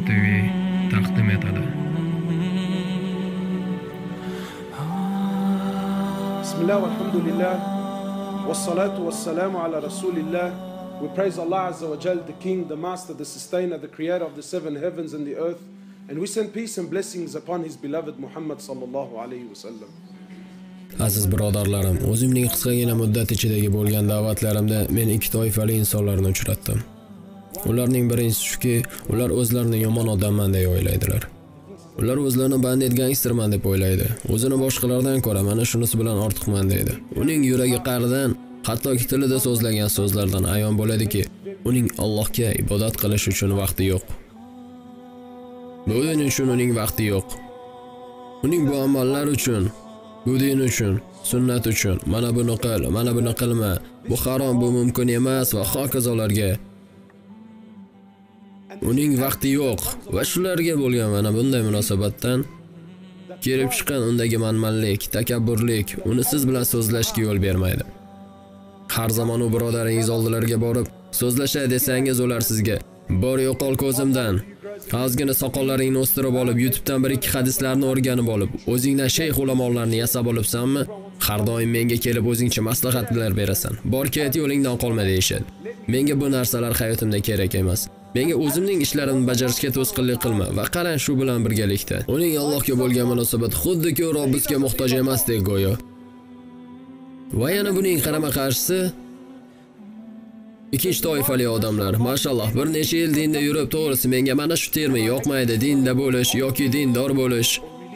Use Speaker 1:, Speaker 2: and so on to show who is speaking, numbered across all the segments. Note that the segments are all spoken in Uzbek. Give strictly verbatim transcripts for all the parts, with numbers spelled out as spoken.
Speaker 1: T V taqdim etadi.
Speaker 2: Bismillah, alhamdulillah, wassalatu wassalamu ala rasulillah. We praise Allah Azza wa Jal, the King, the Master, the Sustainer, the Creator of the seven heavens and the earth. And we send peace and blessings upon His beloved Muhammad sallallahu alayhi wa sallam.
Speaker 3: Aziz birodarlarim, o'zimning qisqagina muddat ichidagi bo'lgan da'vatlarimda men ikki toifali insonlarni uchratdim. Ularning birinchisi shuki, ular o'zlarini yomon odamman deb o'ylaydilar. Ular o'zlarini bandit gangsterman deb o'ylaydi. O'zini boshqalardan ko'ra mana shunisi bilan ortiqman deydi. Uning yuragi qaridan, hattoki tilida so'zlagan so'zlardan ayon bo'ladiki, uning Allohga ibodat qilish uchun vaqti yo'q. Bu din uchun uning vaqti yo'q. Uning bu amallar uchun, bu din uchun, sunnat uchun, mana buni qil, mana buni qilma, bu harom, bu mumkin emas va hokazolarga uning vaqti yo'q va shularga bo'lgan mana bunday munosabatdan kelib chiqqan undagi manmanlik, takabburlik uni siz bilan so'zlashga yo'l bermaydi. Har zaman u birodaringiz oldilariga borib so'zlashay desangiz ular sizga "Bor yo'qol ko'zimdan. Ozgina soqollaringni o'stirib olib, YouTube'dan bir ikki hadislarni o'rganib olib, o'zingdan shayx ulamolarni yasab olibsanmi? Har doim menga kelib o'zingcha maslahatlar berasan. Bor ket, yo'lingdan qolma" deyishadi. Menga bu narsalar hayotimda kerak emas. Menga o'zimning ishlarimni bajarishga to'sqinlik qilma va qarang shu bilan birgalikda. Uning Allohga bo'lgan munosabati xuddiki Robbimizga muhtoj emasdek go'yo. Va yana buning qarama-qarshisi ikkinchi toifali odamlar. Mashalloh, bir necha yil dinda yurib, to'g'risi menga mana shu termin yoqmaydi, dinda bo'lish yoki dindor bo'lish.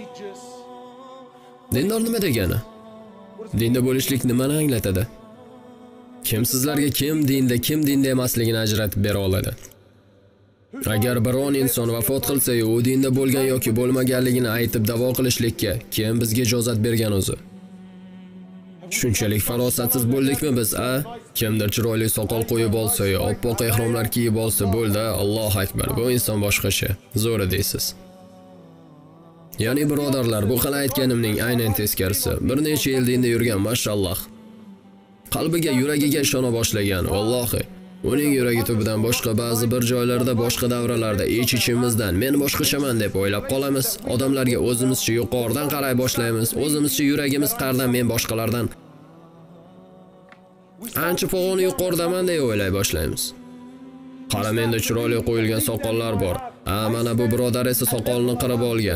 Speaker 3: Dindor nima degani? Dinda bo'lishlik nimani anglatadi? Kim sizlarga kim dinda, kim dinda emasligini ajratib bera oladi? Agar biron inson vafot qilsa-yu, u dinda bo'lgan yoki bo'lmaganligini aytib da'vo qilishlikka kim bizga ijozat bergan o'zi? Shunchalik farosatsiz bo'ldikmi biz, a? Kimdir chiroyli soqol qo'yib olsa-yu, oppoq ehromlar kiyib olsa bo'ldi, Alloh akbar, bu inson boshqacha. Zo'ri deysiz. Ya'ni birodarlar, bu qala aytganimning aynan teskarisi. Bir necha yil dinda yurgan, mashalloh. Qalbiga, yuragiga ishona boshlagan, vallohi. Uning yuragi tubidan boshqa ba'zi bir joylarda, boshqa davralarda ich-ichimizdan men boshqachaman deb o'ylab qolamiz. Odamlarga o'zimizcha yuqoridan qaray boshlaymiz. O'zimizcha yuragimiz qardan men boshqalardan ancha pog'oni yuqoridaman deb o'ylay boshlaymiz. Qara, menda chiroyli qo'yilgan soqollar bor. A, mana bu birodar esa soqolini qirib olgan.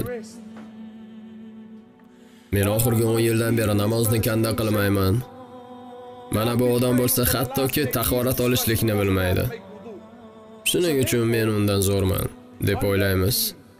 Speaker 3: Men oxirgi o'n yildan beri namozni kanda qilmayman. Mana bu odam bo'lsa hattoki tahorat olishlikni bilmaydi. Shuning uchun men undan zo'rman deb o'ylaymiz.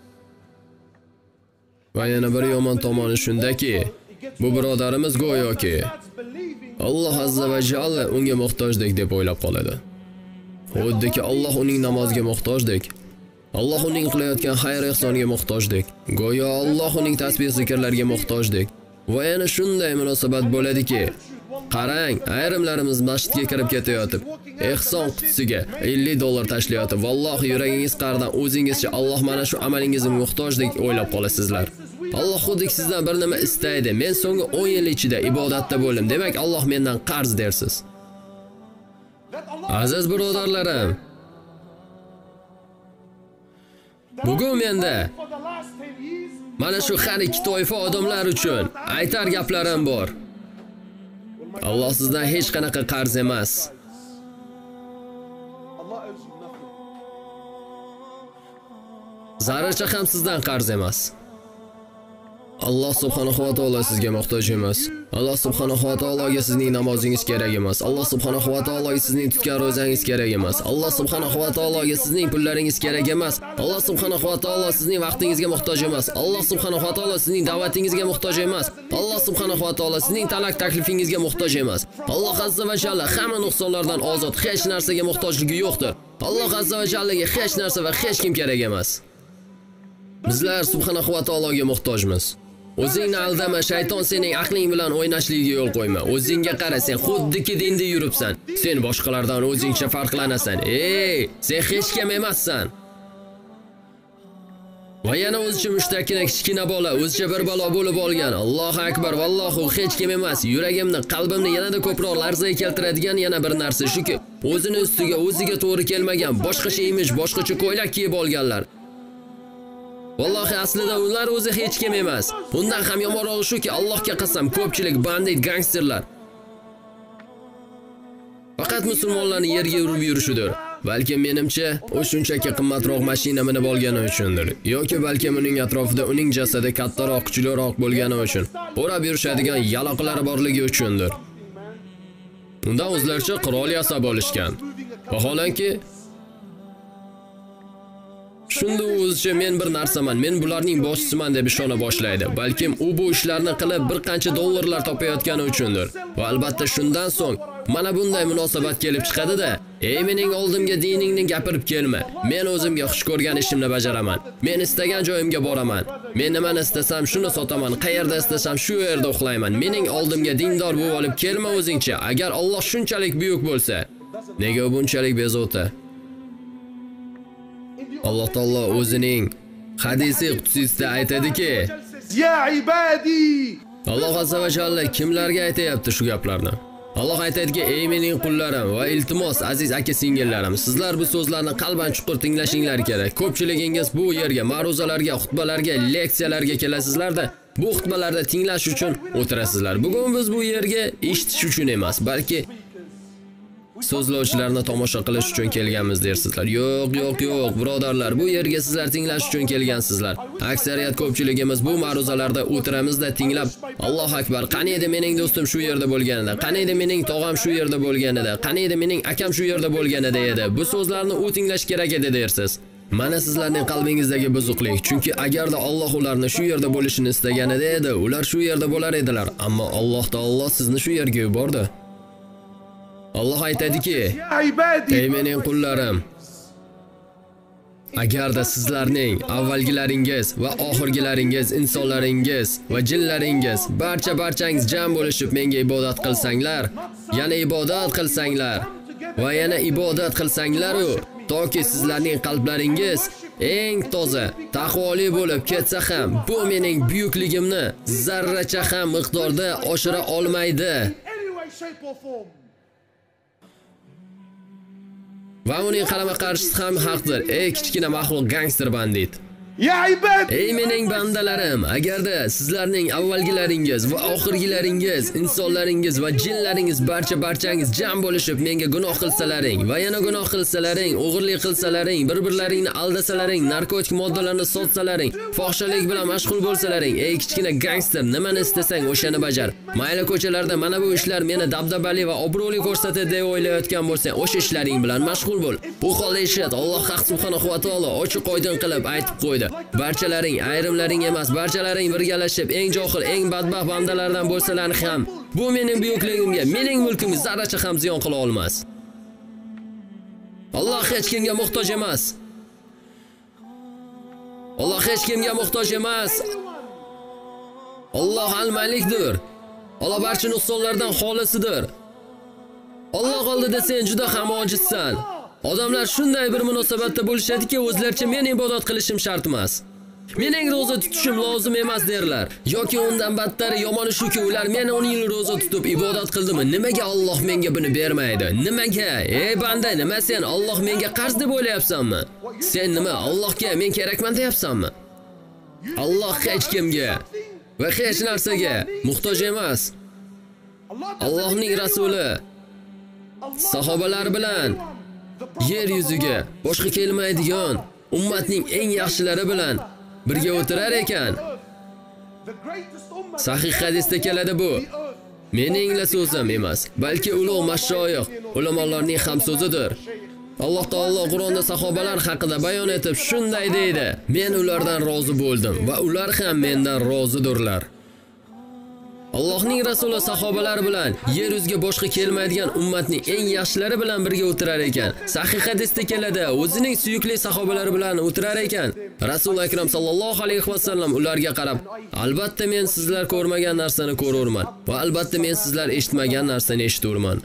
Speaker 3: Va yana bir yomon tomoni shundaki, bu birodarimiz go'yoki Alloh azza va jalla unga muhtojdek deb o'ylab qoladi. Xuddiki Alloh uning namoziga muhtojdek, Alloh uning qilayotgan xayr-ehsoniga muhtojdek, go'yo Alloh uning tasbih zikrlariga muhtojdek. Va yana shunday munosabat bo'ladiki, qarang, ayrimlarimiz masjidga kirib ketayotib, ehson qutisiga ellik dollar tashlayotib, vallohi yuragingiz qardan o'zingizcha Alloh mana shu amalingizga muhtojdek o'ylab qolasizlar. Alloh xuddi sizdan bir nima istaydi. Men so'nggi o'n yil ichida ibodatda bo'ldim. Demak, Alloh mendan qarz dersiz. Aziz birodarlarim, bugun menda mana shu har ikki toifa odamlar uchun aytar gaplarim bor. Alloh sizdan hech qanaqa qarz emas. Zarracha ham sizdan qarz emas. Alloh subhanahu va taolo sizga muhtoj emas. Alloh subhanahu va taologa sizning namozingiz kerak emas. Alloh subhanahu va taologa sizning tutgan ro'zangiz kerak emas. Alloh subhanahu va taologa sizning pullaringiz kerak emas. Alloh subhanahu va taolo sizning vaqtingizga muhtoj emas. Alloh subhanahu va taolo sizning da'vatingizga muhtoj emas. Alloh subhanahu va taolo sizning talak taklifingizga muhtoj emas. Alloh azza va jalla hamma nuqsonlardan ozod, hech narsaga muhtojligi yo'qdir. Alloh azza va jallaga hech narsa va hech kim kerak emas. Bizlar subhanahu va taologa muhtojmiz. O'zingni aldama, shayton sening aqling bilan o'ynashligiga yo'l qo'yma. O'zingga qara, sen xuddiki dinda yuribsan. Sen boshqalardan o'zingcha farqlanasan. Ey, sen hech kim emassan. Va yana o'zicha mushtakina kichkina bola, o'zicha bir balo bo'lib olgan. Allohu akbar, vallohu hech kim emas. Yuragimni, qalbimni yanada ko'proq larzaga keltiradigan yana bir narsa shuki, o'zini ustiga o'ziga to'g'ri kelmagan, boshqacha imish, boshqacha ko'ylak kiyib olganlar. Vallahi aslida ular o'zi hech kim emas. Undan ham yomonrog'i shuki, Allohga qasam, ko'pchilik bandit, gangsterlar faqat musulmonlarni yerga urib yurishidir. Balki menimcha, u shunchaki qimmatroq mashina minib olgani uchundir, yoki balki uning atrofida uning jasadi kattaroq, kuchliroq bo'lgani uchun, o'rab yurishadigan yaloqlari borligi uchundir. Undan o'zlaricha qurol yasab olishgan. Vaholanki shunda o'zicha men bir narsaman, men bularning boshchisiman deb ishona boshlaydi. Balkim u bu ishlarni qilib bir qancha dollarlar topayotgani uchundir. Va albatta shundan so'ng mana bunday munosabat kelib chiqadi-da, "Ey mening oldimga diningni gapirib kelma. Men o'zimga xush ko'rgan ishimni bajaraman. Men istagan joyimga boraman. Men nimani istasam shuni sotaman, qayerda istasam shu yerda uxlayman. Mening oldimga dindor bo'lib olib kelma o'zingcha. Agar Alloh shunchalik buyuk bo'lsa, nega u bunchalik bezovta?" Alloh taolo o'zining hadisi qudsisida aytadiki,
Speaker 2: "Ya ibadi."
Speaker 3: Alloh azza va jalla kimlarga aytayapti shu gaplarni? Alloh aytadiki, "Ey mening qullarim va iltimos aziz aka-singillarim, sizlar bu so'zlarni qalban chuqur tinglashinglar kerak. Ko'pchiligingiz bu yerga ma'ruzalarga, xutbalarga, leksiyalarga kelasizlarda, bu xutbalarda tinglash uchun o'tirasizlar. Bugun biz bu yerga eshitish uchun emas, balki so'zlovchilarni tomosha qilish uchun kelganmiz dersizlar. Yo'q, yo'q, yo'q, birodarlar, bu yerga sizlar tinglash uchun kelgansizlar. Aksariyat ko'pchiligimiz bu ma'ruzalarda o'tiramizda tinglab, Alloh akbar, qani edi mening do'stim shu yerda bo'lganida, qani edi mening tog'am shu yerda bo'lganida, qani edi mening akam shu yerda bo'lganida edi. Bu so'zlarni u tinglash kerak edi dersiz. Mana sizlarning qalbingizdagi buzuqlik, chunki agarda Alloh ularni shu yerda bo'lishini istaganida edi, ular shu yerda bo'lar edilar, ammo Alloh taolo sizni shu yerga yubordi. Alloh aytadiki, "Ey mening qullarim, agarda sizlarning avvalgilaringiz va oxirgilaringiz, insonlaringiz va jinlaringiz barcha barchangiz jam bo'lishib menga ibodat qilsanglar, yana ibodat qilsanglar va yana ibodat qilsanglar-u, toki sizlarning qalblaringiz eng toza, taqvoli bo'lib ketsa ham, bu mening buyukligimni zarracha ham miqdorda oshira olmaydi." Va uning qarama-qarshisi ham haqdir. Ey kichkina maxluq gangster bandit.
Speaker 2: Ya ibad!
Speaker 3: Ey mening bandalarim, agarda sizlarning avvalgilaringiz va oxirgilaringiz, insonlaringiz va jinlaringiz barcha barchangiz jam bo'lishib menga gunoh qilsalaring va yana gunoh qilsalaring, o'g'irlik qilsalaring, bir-birlaringni aldasalaring, narkotik moddalarni sotsalaring, fohishalik bilan mashg'ul bo'lsalaring, ey kichkina gangster, nimani istasang o'shani bajar. Mayli ko'chalarda mana bu ishlar meni dabdabali va obro'li ko'rsatadi deb o'ylayotgan bo'lsang, o'sha ishlaring bilan mashg'ul bo'l. Bu holda eshit, Alloh haq subhanahu va taolo ochiq-oydin qilib aytib qo'ydi. Barchalaring, ayrimlaring emas, barchalaring birgalashib eng johil, eng badbaxt bandalardan bo'lsalar ham, bu mening buyukligimga, mening mulkimga zarracha ham ziyon qila olmas. Alloh hech kimga muhtoj emas. Alloh hech kimga muhtoj emas. Alloh al-Malikdir. Alloh barcha nuqsonlardan xolisidir. Alloh oldida sen juda ham ojizsan. Odamlar shunday bir munosabatda bo'lishadiki, o'zlaricha men ibodat qilishim shart emas. Mening roza tutishim lozim emas derlar. Yoki undan battari yomoni shuki, ular meni o'n yil roza tutib ibodat qildimi? Nimaga Alloh menga buni bermaydi? Nimaga? Ey banda, nima sen Alloh menga qarz deb o'ylayapsanmi? Sen nima Allohga men kerakman deyapsanmi? Alloh hech kimga va hech narsaga muhtoj emas. Allohning rasuli sahobalar bilan yer yuziga boshqa kelmaydigan ummatning eng yaxshilari bilan birga o'tirar ekan. Sahih hadisda keladi bu. Meningla so'zim emas, balki ulug' mashayix, ulamolarning ham so'zidir. Alloh taolo Qur'onda sahobalar haqida bayon etib shunday deydi: "Men ulardan rozi bo'ldim va ular ham mendan rozidirlar." Allohning rasuli sahobalar bilan yer yuziga boshqa kelmaydigan ummatning eng yaxshilari bilan birga o'tirar ekan. Sahih hadisda keladi, o'zining suyukli sahobalari bilan o'tirar ekan. Rasul akram sallallohu alayhi va sallam ularga qarab, "Albatta men sizlar ko'rmagan narsani ko'rurman va albatta men sizlar eshitmagan narsani eshiturman."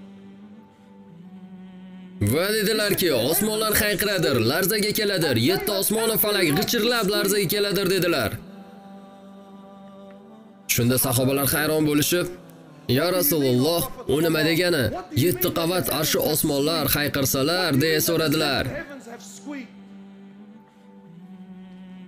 Speaker 3: Va dedilarki, osmonlar hayqiradir, larzaga keladir, yetti osmon va falak g'ichirlab larzaga keladir dedilar. Shunda sahobalar hayron bo'lishib, "Ya Rasululloh, u nima degani? yetti qavat arshi osmonlar hayqirsalar?" deya so'radilar.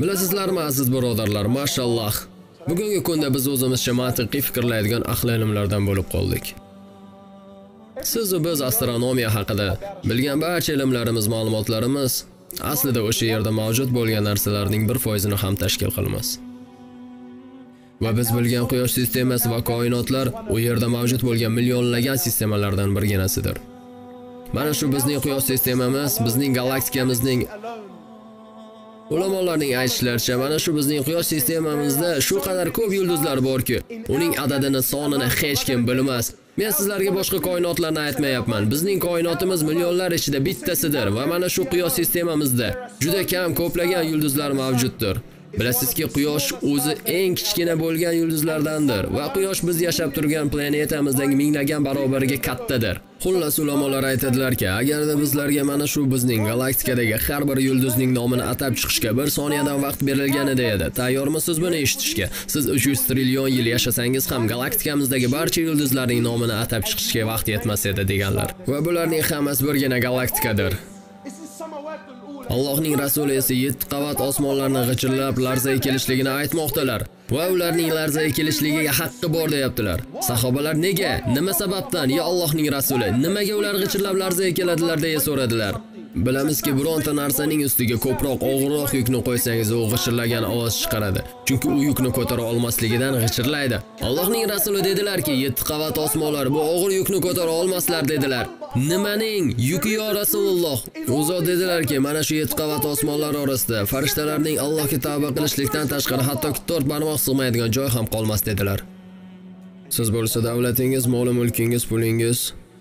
Speaker 3: Bilasizlarmi aziz birodarlar, mashalloh. Bugungi kunda biz o'zimizcha mantiqiy fikrlaydigan ahli ilmlardan bo'lib qoldik. Siz va biz astronomiya haqida bilgan barcha ilmlarimiz, ma'lumotlarimiz aslida o'sha yerda mavjud bo'lgan narsalarning bir foizini ham tashkil qilmas. Va biz bilgan quyosh sistemasi va koinotlar u yerda mavjud bo'lgan millionlagan sistemalardan birginasidir. Mana shu bizning quyosh sistemamiz, bizning galaktikamizning ulamolarning aytishlaricha, mana shu bizning quyosh sistemamizda shu qadar ko'p yulduzlar borki, uning adadini, sonini hech kim bilmas. Men sizlarga boshqa koinotlarni aytmayapman. Bizning koinotimiz millionlar ichida bittasidir va mana shu quyosh sistemamizda juda kam ko'plagan yulduzlar mavjuddir. Bilasizki, quyosh o'zi eng kichkina bo'lgan yulduzlardandir va quyosh biz yashab turgan planetamizdagi minglagan barobarga kattadir. Xullas, ulamolar aytadilarki, agarda bizlarga mana shu bizning galaktikadagi har bir yulduzning nomini atab chiqishga bir soniyadan vaqt berilganida edi. Tayyormisiz buni eshitishga? Siz uch yuz trillion yil yashasangiz ham galaktikamizdagi barcha yulduzlarning nomini atab chiqishga vaqt yetmas edi deganlar. Va bularning hammasi birgina galaktikadir. Allohning rasuli esa yetti qavat osmonlarni g'ichirlab larzaga kelishligini aytmoqdalar va ularning larzaga kelishligiga haqqi bor deyaptilar. Sahobalar nega, nima sababdan ya Allohning rasuli, nimaga ular g'ichirlab larzaga keladilar deya so'radilar. Bilamizki, bironta narsaning ustiga ko'proq og'irroq yukni qo'ysangiz, u g'ichirlagan ovoz chiqaradi. Chunki u yukni ko'tara olmasligidan g'ichirlaydi. Allohning rasuli dedilarki, yetti qavat osmonlar bu og'ir yukni ko'tara olmaslar dedilar. Nimaning yuki yo Rasululloh? O'zi dedilarki, mana shu yetti qavat osmonlar orasida farishtalarning Allohga tavba qilishlikdan tashqari hattoki to'rt barmoq sig'maydigan joy ham qolmas dedilar. Siz bo'lsa davlatingiz, mol mulkingiz, pulingiz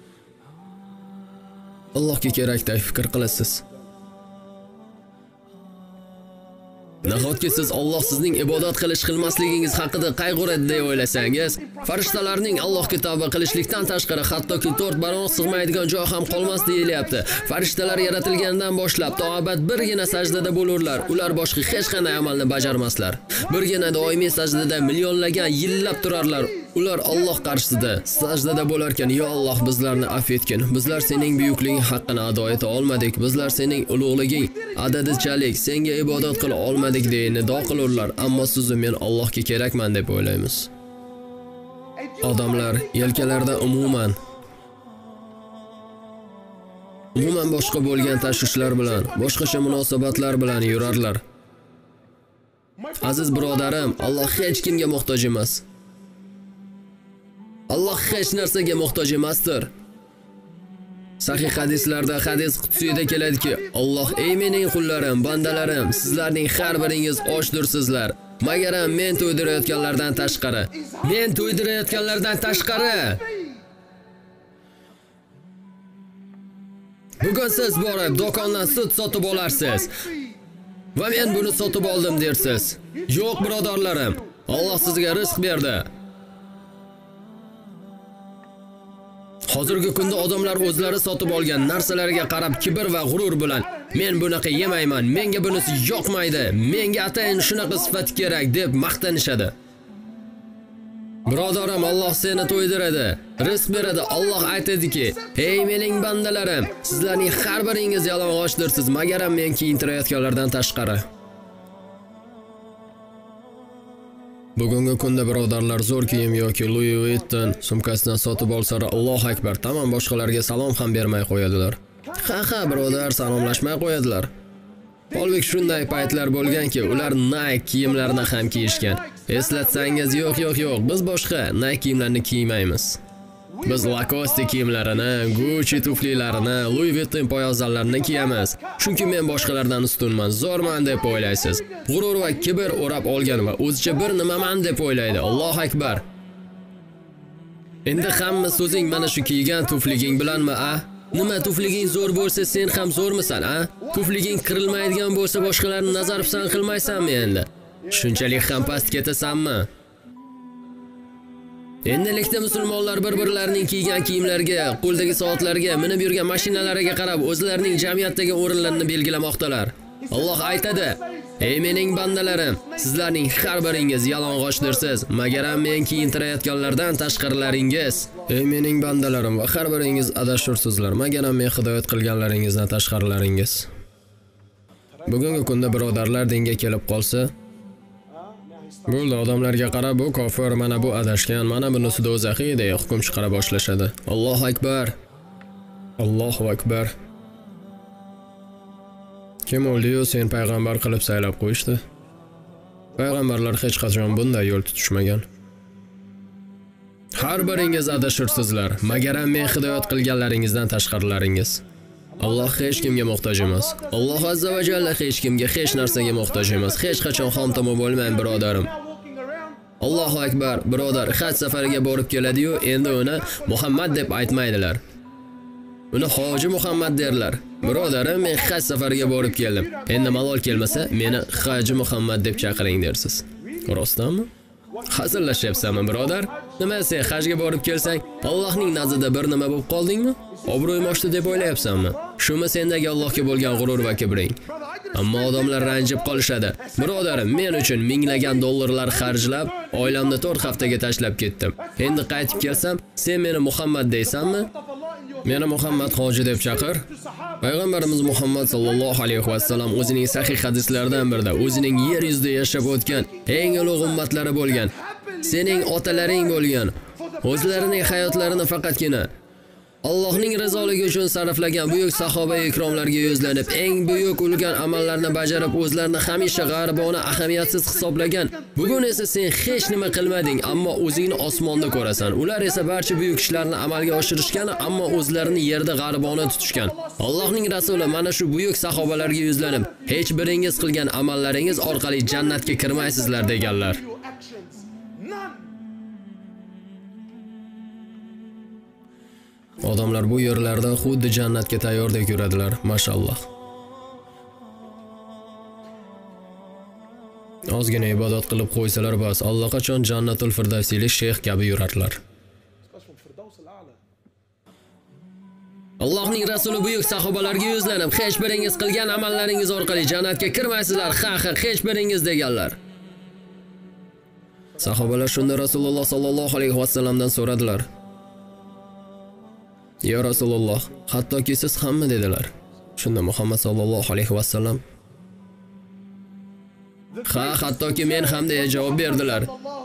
Speaker 3: Allohga kerakday fikr qilasiz. Nahotki siz Alloh sizning ibodat qilish qilmasligingiz haqida qayg'uradi deb o'ylasangiz, farishtalarning Allohga tavba qilishlikdan tashqari hattoki to'rt barmoq sig'maydigan joy ham qolmas deyilyapti. Farishtalar yaratilgandan boshlab to abad birgina sajdada bo'lurlar. Ular boshqa hech qanday amalni bajarmaslar. Birgina doimiy sajdada millionlagan yillab turarlar. Ular Alloh qarshisida sajdada bo'larkan, "Ya Alloh, bizlarni afv etgin. Bizlar sening buyukliging haqqini ado eta olmadik. Bizlar sening ulug'liging adadichalik, senga ibodat qila olmadik" deya nido qilurlar. Ammo siz men Allohga kerakman deb o'ylaymiz. Odamlar yelkalarida umuman umuman boshqa bo'lgan tashvishlar bilan, boshqacha munosabatlar bilan yurarlar. Aziz birodarim, Alloh hech kimga muhtoj emas. Alloh hech narsaga muhtoj emasdir. Sahih hadislarda hadis qudsiyda keladiki, Alloh: "Ey mening qullarim, bandalarim, sizlarning har biringiz ochdirsizlar, magaram men to'ydirayotganlardan tashqari. Men to'ydirayotganlardan tashqari." Bugun siz borib do'kondan sut sotib olarsiz va men buni sotib oldim dersiz. Yo'q birodarlarim, Alloh sizga rizq berdi. Hozirgi kunda odamlar o'zlari sotib olgan narsalariga qarab kibr va g'urur bilan "Men bunaqa yemayman, menga bunisi yoqmaydi, menga atayin shunaqa sifat kerak" deb maqtanishadi. Birodarim, Alloh seni to'ydiradi, rizq beradi. Alloh aytadiki: "Ey mening bandalarim, sizlarning har biringiz yalang'ochdirsiz, magaram men kiyintirayotganlardan tashqari." Bugungi kunda birodarlar zo'r kiyim yoki Louis Vuitton sumkasidan sotib olsalar, Alloh akbar, tamam, boshqalarga salom ham bermay qo'yadilar. Ha ha birodar, salomlashmay qo'yadilar. Holbuki shunday paytlar bo'lganki, ular Nike kiyimlarini ham kiyishgan. Eslatsangiz, yo'q, yo'q, yo'q, biz boshqa Nike kiyimlarni kiymaymiz. Biz Lacoste kiyimlarini, Gucci tuflilarini, Louis Vuitton poyabzallarini kiyamiz. Chunki men boshqalardan ustunman, zo'rman deb o'ylaysiz. G'urur va kibr o'rab olgan va o'zicha bir nimaman deb o'ylaydi. Alloh akbar. Endi hamma so'zing mana shu kiygan tufliging bilanmi, a? Nima, tufliging zo'r bo'lsa sen ham zo'rmisan, a? Tufliging qirilmaydigan bo'lsa boshqalarni nazar pisand qilmaysanmi endi? Shunchalik ham past ketasanmi? Endilikda musulmonlar bir-birlarining kiygan kiyimlariga, qo'ldagi soatlarga, minib yurgan mashinalariga qarab o'zlarining jamiyatdagi o'rinlarini belgilamoqdalar. Alloh aytadi: "Ey mening bandalarim, sizlarning har biringiz yalang'ochdirsiz, magaram men kiyintirayotganlardan tashqarilaringiz. Ey mening bandalarim va har biringiz adashursizlar, magaram men hidoyat qilganlaringizdan tashqarilaringiz." Bugungi kunda birodarlar dinga kelib qolsa, bo'ldi, odamlarga qarab, bu kofir, mana bu adashgan, mana bunisi do'zaxiy deya hukm chiqara boshlashadi. Allohu akbar. Allohu akbar. Kim o'ldi-yu sen payg'ambar qilib saylab qo'yishdi? Payg'ambarlar hech qachon bunday yo'l tutishmagan. Har biringiz adashirsizlar, magaram men hidoyat qilganlaringizdan tashqarilaringiz. Alloh hech kimga muhtoj emas. Alloh azza va jalla hech kimga, hech narsaga muhtoj emas. Hech qachon xomtama bo'lmang, birodarim. Allohu akbar, birodar, haj safariga borib keladi-yu, endi uni Muhammad deb aytmaydilar. Uni Hoji Muhammad derlar. Birodarim, men haj safariga borib keldim. Endi malol kelmasa, meni Hoji Muhammad deb chaqiring dersiz. Rostdanmi? Hazillashyapsanmi, birodar? Nima sen hajga borib kelsang, Allohning nazarida bir nima bo'lib qoldingmi? Obro'yim oshdi deb o'ylayapsanmi? Shumi sendagi Allohga bo'lgan g'urur va kibring? Ammo odamlar ranjib qolishadi. Birodarim, men uchun minglagan dollarlar xarjlab, oilamni to'rt haftaga tashlab ketdim. Endi qaytib kelsam, sen meni Muhammad deysanmi? Meni Muhammad hoji deb chaqir. Payg'ambarimiz Muhammad sallallohu alayhi va sallam o'zining sahih hadislaridan birida o'zining yer yuzida yashab o'tgan eng ulug' ummatlari bo'lgan, sening otalaring bo'lgan, o'zlarining hayotlarini faqatgina Allohning rizoligi uchun sarflagan buyuk sahoba ikromlarga yuzlanib, eng buyuk ulgan amallarni bajarib, o'zlarini hamisha g'arbona ahamiyatsiz hisoblagan. Bugun esa sen hech nima qilmading, ammo o'zingni osmonda ko'rasan. Ular esa barcha buyuk ishlarni amalga oshirishgan, ammo o'zlarini yerda g'arbona tutishgan. Allohning rasuli mana shu buyuk sahobalarga yuzlanib, hech biringiz qilgan amallaringiz orqali jannatga kirmaysizlar deganlar. Odamlar bu yerlarda xuddi jannatga tayyordek yuradilar, mashalloh. Ozgina ibodat qilib qo'ysalar bas, allaqachon jannatul firdavsiylik shayx kabi yurarlar. Allohning rasuli buyuk sahobalarga yuzlanib, hech biringiz qilgan amallaringiz orqali jannatga kirmaysizlar, ha ha, hech biringiz deganlar. Sahobalar shunda Rasululloh sallallohu alayhi va sallamdan so'radilar. Ya Rasululloh, hattoki siz hamma dedilar. Shunda Muhammad sallallohu alayhi va sallam ha, hattoki men ham deya javob berdilar.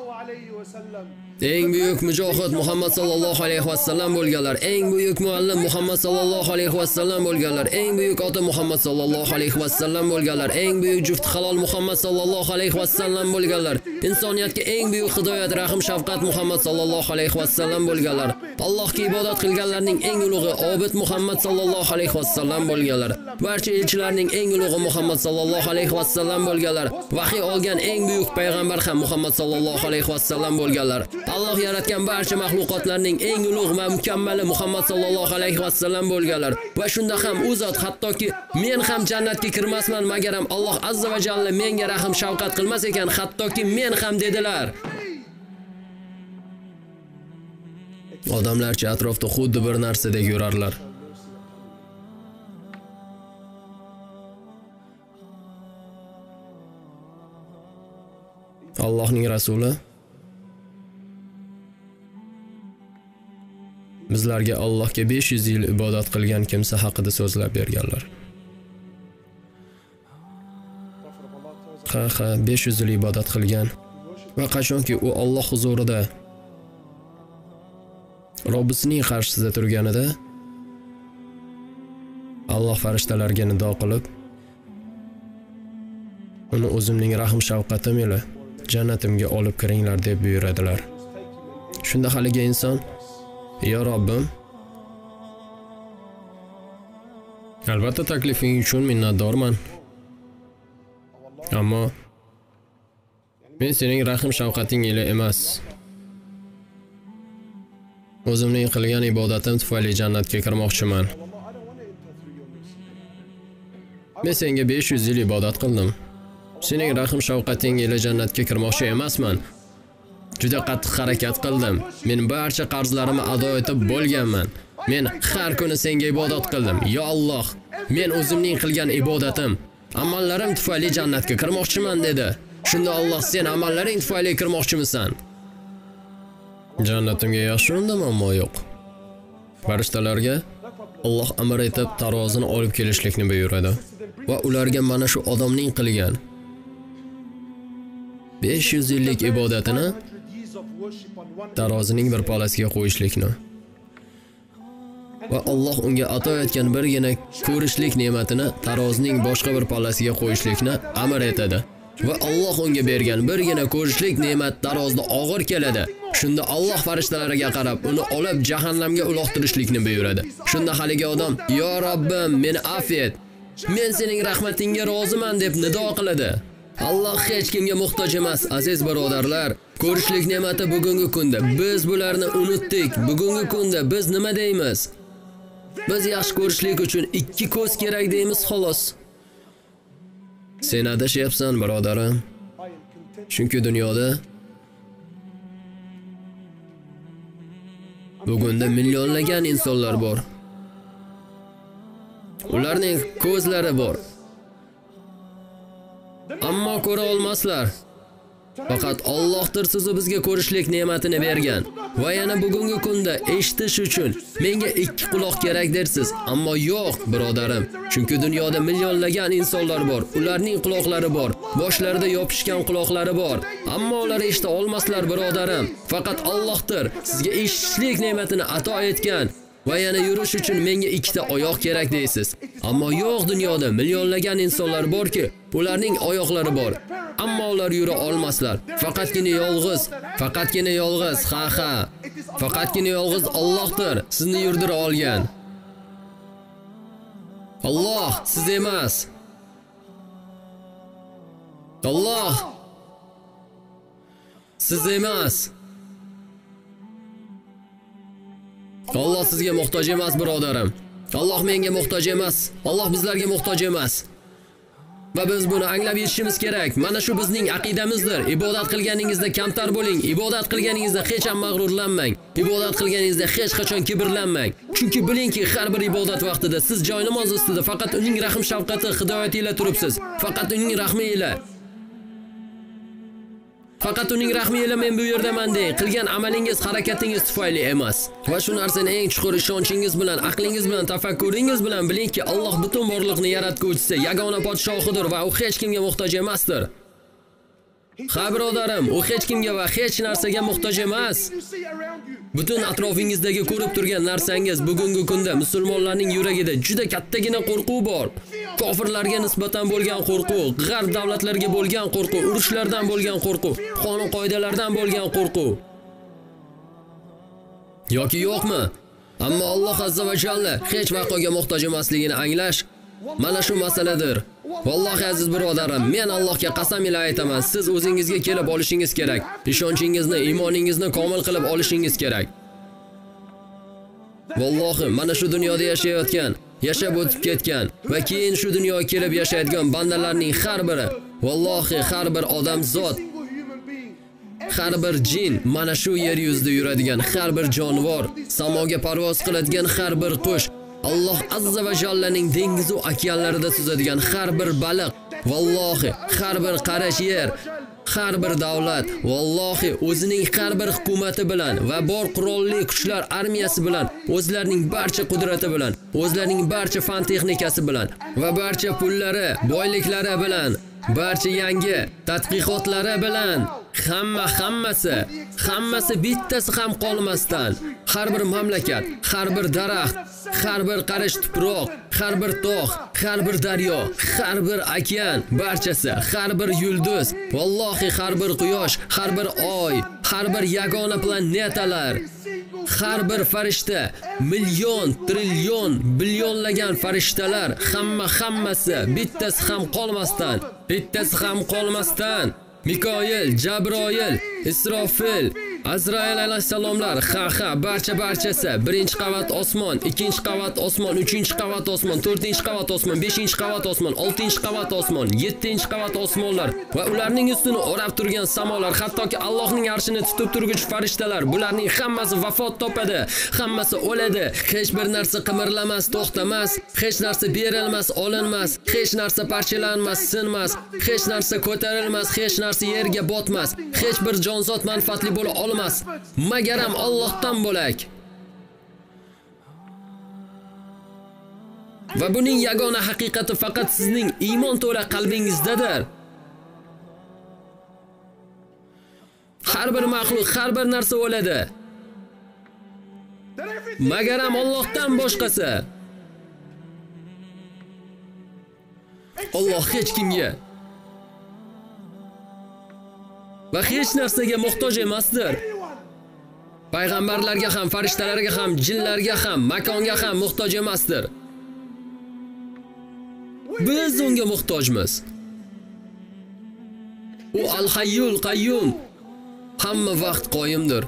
Speaker 3: Eng buyuk mujohid Muhammad sallallohu alayhi va sallam bo'lganlar, eng buyuk muallim Muhammad sallallohu alayhi va sallam bo'lganlar, eng buyuk ota Muhammad sallallohu alayhi va sallam bo'lganlar, eng buyuk juft halol Muhammad sallallohu alayhi va sallam bo'lganlar, insoniyatga eng buyuk hidoyat, rahim, shafqat Muhammad sallallohu alayhi va sallam bo'lganlar, Allohga ibodat qilganlarning eng ulug'i Obid Muhammad sallallohu alayhi va sallam bo'lganlar, barcha elchilarning eng ulug'i Muhammad sallallohu alayhi va sallam bo'lganlar, vahiy olgan eng buyuk payg'ambar ham Muhammad sallallohu alayhi va sallam bo'lganlar. Alloh yaratgan barcha mahluqotlarning eng ulug' va mukammali Muhammad sallallohu alayhi va sallam bo'lganlar. Va shunda ham u zot hattoki men ham jannatga kirmasman magaram Alloh azza va jalla menga rahim shafqat qilmas ekan, hattoki men ham dedilar. Odamlarcha atrofda xuddi bir narsadek yurarlar. Allohning rasuli bizlarga Allohga besh yuz yil ibodat qilgan kimsa haqida so'zlab berganlar. Ha ha, besh yuz yil ibodat qilgan va qachonki u Alloh huzurida Robbisining qarshisida turganida Alloh farishtalarga nido qilib, uni o'zimning rahim shafqatim ila jannatimga olib kiringlar deb buyuradilar. Shunda haliga inson, ya Robbim, albatta taklifing uchun minnatdorman. Ammo men sening rahim shafqating ila emas, o'zimning qilgan ibodatim tufayli jannatga kirmoqchiman. Men senga besh yuz yil ibodat qildim. Sening rahim shafqating ila jannatga kirmoqchi emasman. Juda qattiq harakat qildim. Men barcha qarzlarimni ado etib bo'lganman. Men har kuni senga ibodat qildim. Ya Alloh, men o'zimning qilgan ibodatim, amallarim tufayli jannatga kirmoqchiman dedi. Shunda Alloh, sen amallaring tufayli kirmoqchimisan? Jannatimga yaxshi undami, ammo yo'q. Farishtalarga Alloh amr etib tarozini olib kelishlikni buyuradi. va ularga mana shu odamning qilgan besh yuz yillik ibodatini tarozining bir palasiga qo'yishlikni va Alloh unga ato etgan birgina ko'rishlik ne'matini tarozining boshqa bir palasiga qo'yishlikni amr etadi. Va Alloh unga bergan birgina ko'rishlik ne'mat tarozda og'ir keladi. Shunda Alloh farishtalariga qarab uni olib jahannamga uloqtirishlikni buyuradi. Shunda haligi odam: "Yo Robbim, meni afv et. Men sening rahmatingga roziman" deb nido qiladi. Alloh hech kimga muhtoj emas, aziz birodarlar. Ko'rishlik ne'mati bugungi kunda biz bularni unutdik. Bugungi kunda biz nima deymiz? Biz yaxshi ko'rishlik uchun ikki ko'z kerak deymiz xolos. Sen adashyapsan, birodarim. Chunki dunyoda bugunda millionlagan insonlar bor. Ularning ko'zlari bor. Ammo ko'ra olmaslar. Faqat Allohdir sizni bizga ko'rishlik ne'matini bergan. Va yana bugungi kunda eshitish uchun menga ikki quloq kerak dersiz. Ammo yo'q, birodarim. Chunki dunyoda millionlagan insonlar bor. Ularning quloqlari bor. Boshlarida yopishgan quloqlari bor. Ammo ular eshita olmaslar, birodarim. Faqat Allohdir sizga eshitishlik ne'matini ato etgan. Va yana yurish uchun menga ikkita oyoq kerak deysiz. Ammo yo'q, dunyoda millionlagan insonlar borki, ularning oyoqlari bor. Ammo ular yura olmaslar. Faqatgina yolg'iz, faqatgina yolg'iz, ha ha. Faqatgina yolg'iz Allohdir sizni yurdira olgan. Alloh siz emas. Alloh siz emas. Alloh sizga muhtoj emas, birodarim. Alloh menga muhtoj emas. Alloh bizlarga muhtoj emas. Va biz buni anglab yetishimiz kerak. Mana shu bizning aqidamizdir. Ibodat qilganingizda kamtar bo'ling. Ibodat qilganingizda hech ham mag'rurlanmang. Ibodat qilganingizda hech qachon kibrlanmang. Chunki bilingki, har bir ibodat vaqtida siz joy namoz ustida faqat uning rahim shafqati, hidoyati ila turibsiz. Faqat uning rahmi ila. Faqat uning rahmi ila men bu yerdaman deng. Qilgan amalingiz, harakatingiz tufayli emas. Va shu narsani eng chuqur ishonchingiz bilan, aqlingiz bilan, tafakkuringiz bilan bilingki, Alloh butun borliqni yaratguvchisi, yagona podshohidir va u hech kimga muhtoj emasdir. Ha birodarim, u hech kimga va hech narsaga muhtoj emas. Butun atrofingizdagi ko'rib turgan narsangiz bugungi kunda musulmonlarning yuragida juda kattagina qo'rquv bor. Kofirlarga nisbatan bo'lgan qo'rquv, g'arb davlatlariga bo'lgan qo'rquv, urushlardan bo'lgan qo'rquv, qonun qoidalardan bo'lgan qo'rquv. Yoki yo'qmi? Ammo Alloh azza va jalla hech vaqoga muhtoj emasligini anglash mana shu masaladir. Vallohi aziz birodarim, men Allohga qasam ila aytaman, siz o'zingizga kelib olishingiz kerak. Ishonchingizni, iymoningizni komil qilib olishingiz kerak. Vallohi mana shu dunyoda yashayotgan, yashab o'tib ketgan va keyin shu dunyoga kelib yashayotgan bandalarning har biri, vallohi har bir odam zot, har bir jin, mana shu yer yuzida yuradigan har bir jonivor, samoga parvoz qiladigan har bir qush, Alloh azza va jallaning dengiz va okeanlarida suzadigan har bir baliq, vallohi har bir qarish yer, har bir davlat, vallohi o'zining har bir hukumati bilan va bor qurolli kuchlar armiyasi bilan, o'zlarining barcha qudrati bilan, o'zlarining barcha fan texnikasi bilan va barcha pullari, boyliklari bilan, barcha yangi tadqiqotlari bilan, hamma hammasi, hammasi bittasi ham qolmasdan, har bir mamlakat, har bir daraxt, har bir qarish tuproq, har bir tog', har bir daryo, har bir okean, barchasi, har bir yulduz, vallohi har bir quyosh, har bir oy, har bir yagona planetalar, har bir farishta, million, trillion, billionlagan farishtalar, hamma hammasi bittasi ham qolmasdan, bittasi ham qolmasdan, Mikoil, Jabroil, Isrofil, Azrail alayhissalomlar, ha ha, barcha barchasi, birinchi qavat osmon, ikkinchi qavat osmon, uchinchi qavat osmon, to'rtinchi qavat osmon, beshinchi qavat osmon, oltinchi qavat osmon, yettinchi qavat osmonlar va ularning ustini o'rab turgan samolar, hattoki Allohning arshini tutib turuvchi farishtalar, bularning hammasi vafot topadi, hammasi o'ladi. Hech bir narsa qimirlamas, to'xtamas, hech narsa berilmas, olinmas, hech narsa parchalanmas, sinmas, hech narsa ko'tarilmas, hech narsa yerga botmas, hech bir jonzot manfaatli bo'la olmas, magaram Allohdan bo'lak. Va buning yagona haqiqati faqat sizning iymon to'la qalbingizdadir. Har bir maxluq, har bir narsa o'ladi. Magaram Allohdan boshqasi. Alloh hech kimga va hech narsaga muhtoj emasdir. Payg'ambarlarga ham, farishtalarga ham, jinlarga ham, makonga ham muhtoj emasdir. Biz unga muhtojmiz. U Al-Hayyul Qayyum, hamma vaqt qoyimdir.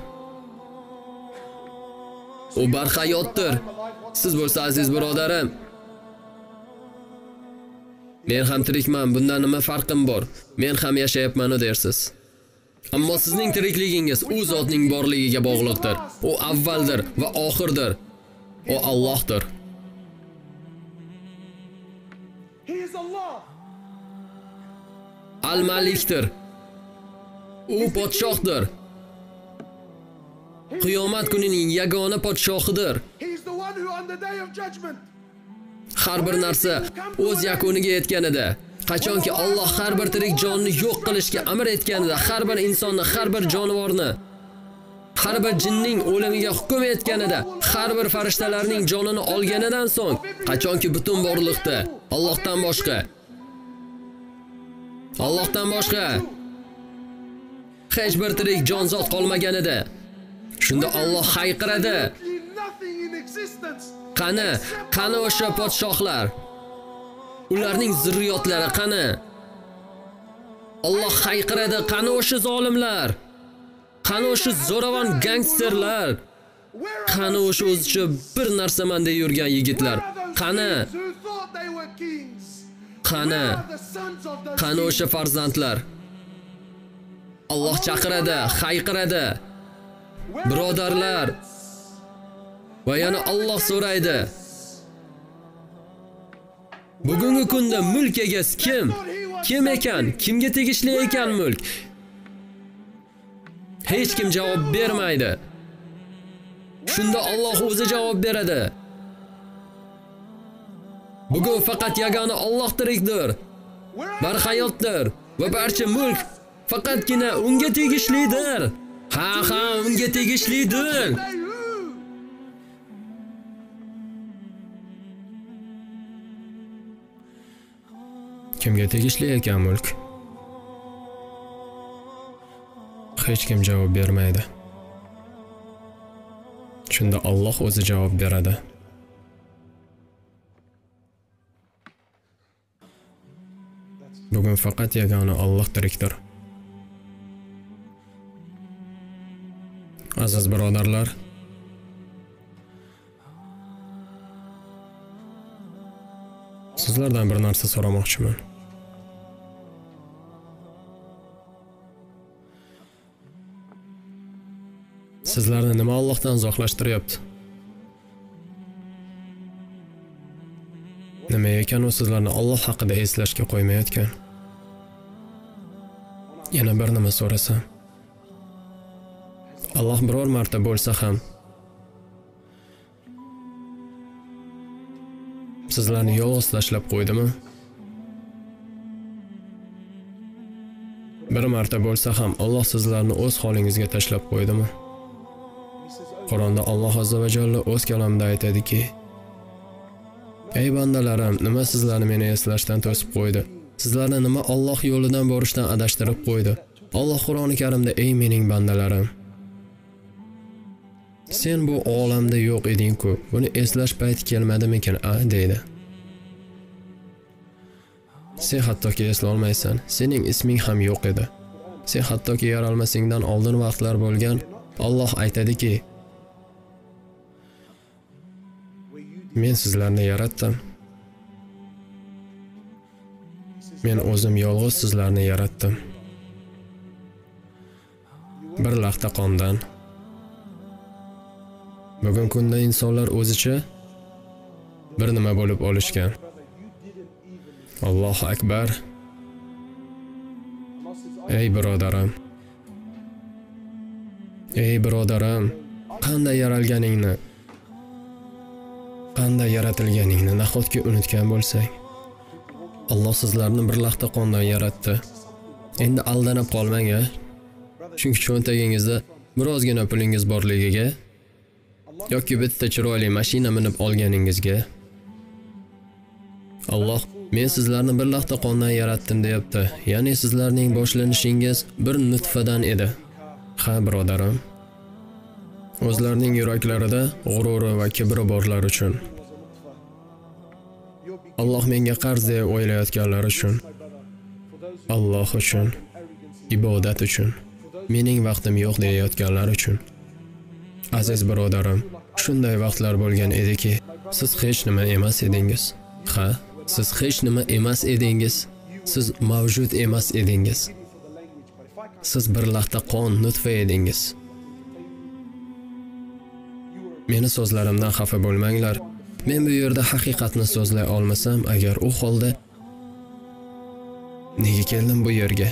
Speaker 3: U barhayotdir. Siz bo'lsa aziz birodarim, men ham tirikman, bundan nima farqim bor? Men ham yashayapman dersiz. Ammo sizning tirikligingiz u zotning borligiga bog'liqdir. U avvaldir va oxirdir. U Allohdir. Al-Malikdir. U podshohdir. Qiyomat kunining yagona podshohidir. Har bir narsa o'z yakuniga yetganida, qachonki Alloh har bir tirik jonni yo'q qilishga amr etganida, har bir insonni, har bir jonivorni, har bir jinning o'limiga hukm etganida, har bir farishtalarning jonini olganidan so'ng, qachonki butun borliqda Allohdan boshqa Allohdan boshqa hech bir tirik jonzot qolmaganida, shunda Alloh hayqiradi. Qani, qani o'sha podshohlar? Ularning zurriyotlari qani? Alloh hayqiradi, qani o'sha zolimlar? Qani o'sha zo'ravon gangsterlar? Qani o'sha o'zicha bir narsaman deb yurgan yigitlar? Qani? Qani? Qani o'sha farzandlar? Alloh chaqiradi, hayqiradi. Birodarlar, va yana Alloh so'raydi. Bugungi kunda mulk egasi kim? Kim ekan? Kimga tegishli ekan mulk? Hech kim javob bermaydi. Shunda Alloh o'zi javob beradi. Bugun faqat yagona Alloh tirikdir, barhayotdir va barcha mulk faqatgina unga tegishlidir. Ha, ha, unga tegishlidir. Kimga tegishli ekan mulk? Hech kim javob bermaydi. Shunda Alloh o'zi javob beradi. Bugun faqat yagona Alloh tirikdir. Aziz birodarlar, sizlardan bir narsa so'ramoqchiman. Sizlarni nima Allohdan uzoqlashtiryapti? Nima ekan u sizlarni Alloh haqida eslashga qo'ymayotgan? Yana bir nima so'rasam, Alloh biror marta bo'lsa ham sizlarni yolg'iz tashlab qo'ydimi? Bir marta bo'lsa ham Alloh sizlarni o'z holingizga tashlab qo'ydimi? Qur'onda Alloh azza va jalla o'z kalomida aytadiki: "Ey bandalarim, nima sizlarni meni eslashdan to'sib qo'ydi? Sizlarni nima Alloh yo'lidan borishdan adashtirib qo'ydi?" Alloh Qur'oni Karimda: "Ey mening bandalarim, sen bu olamda yo'q eding-ku, buni eslash payti kelmadimikin, a?" deydi. Sen hattoki esla olmaysan, sening isming ham yo'q edi. Sen hattoki yaralmasingdan oldin vaqtlar bo'lgan. Alloh aytadiki: "Men sizlarni yaratdim. Men o'zim yolg'iz sizlarni yaratdim. Bir lahza qondan." Bugun kunda insonlar o'zicha bir nima bo'lib olishgan. Allohu akbar. Ey birodarim, ey birodarim, qanday yaralganingni, qanday yaratilganingni nahotki unutgan bo'lsang. Alloh sizlarni bir lahza qondan yaratdi. Endi aldanib qolmang-a. Chunki cho'ntagingizda birozgina pulingiz borligiga yoki bitta chiroyli mashina minib olganingizga Alloh men sizlarni bir lahza qondan yaratdim deyapti. Ya'ni sizlarning boshlanishingiz bir nutfadan edi. Ha, birodarim. O'zlarining yuraklarida g'ururi va kibri borlar uchun, Alloh menga qarz deb o'ylayotganlar uchun, Alloh uchun, ibodat uchun, mening vaqtim yo'q deyotganlar uchun. Aziz birodarim, shunday vaqtlar bo'lgan ediki, siz hech nima emas edingiz. Ha, siz hech nima emas edingiz. Siz mavjud emas edingiz. Siz bir lahza qon, nutfa edingiz. Meni so'zlarimdan xafa bo'lmanglar. Men bu yerda haqiqatni so'zlay olmasam, agar u holda nega keldim bu yerga?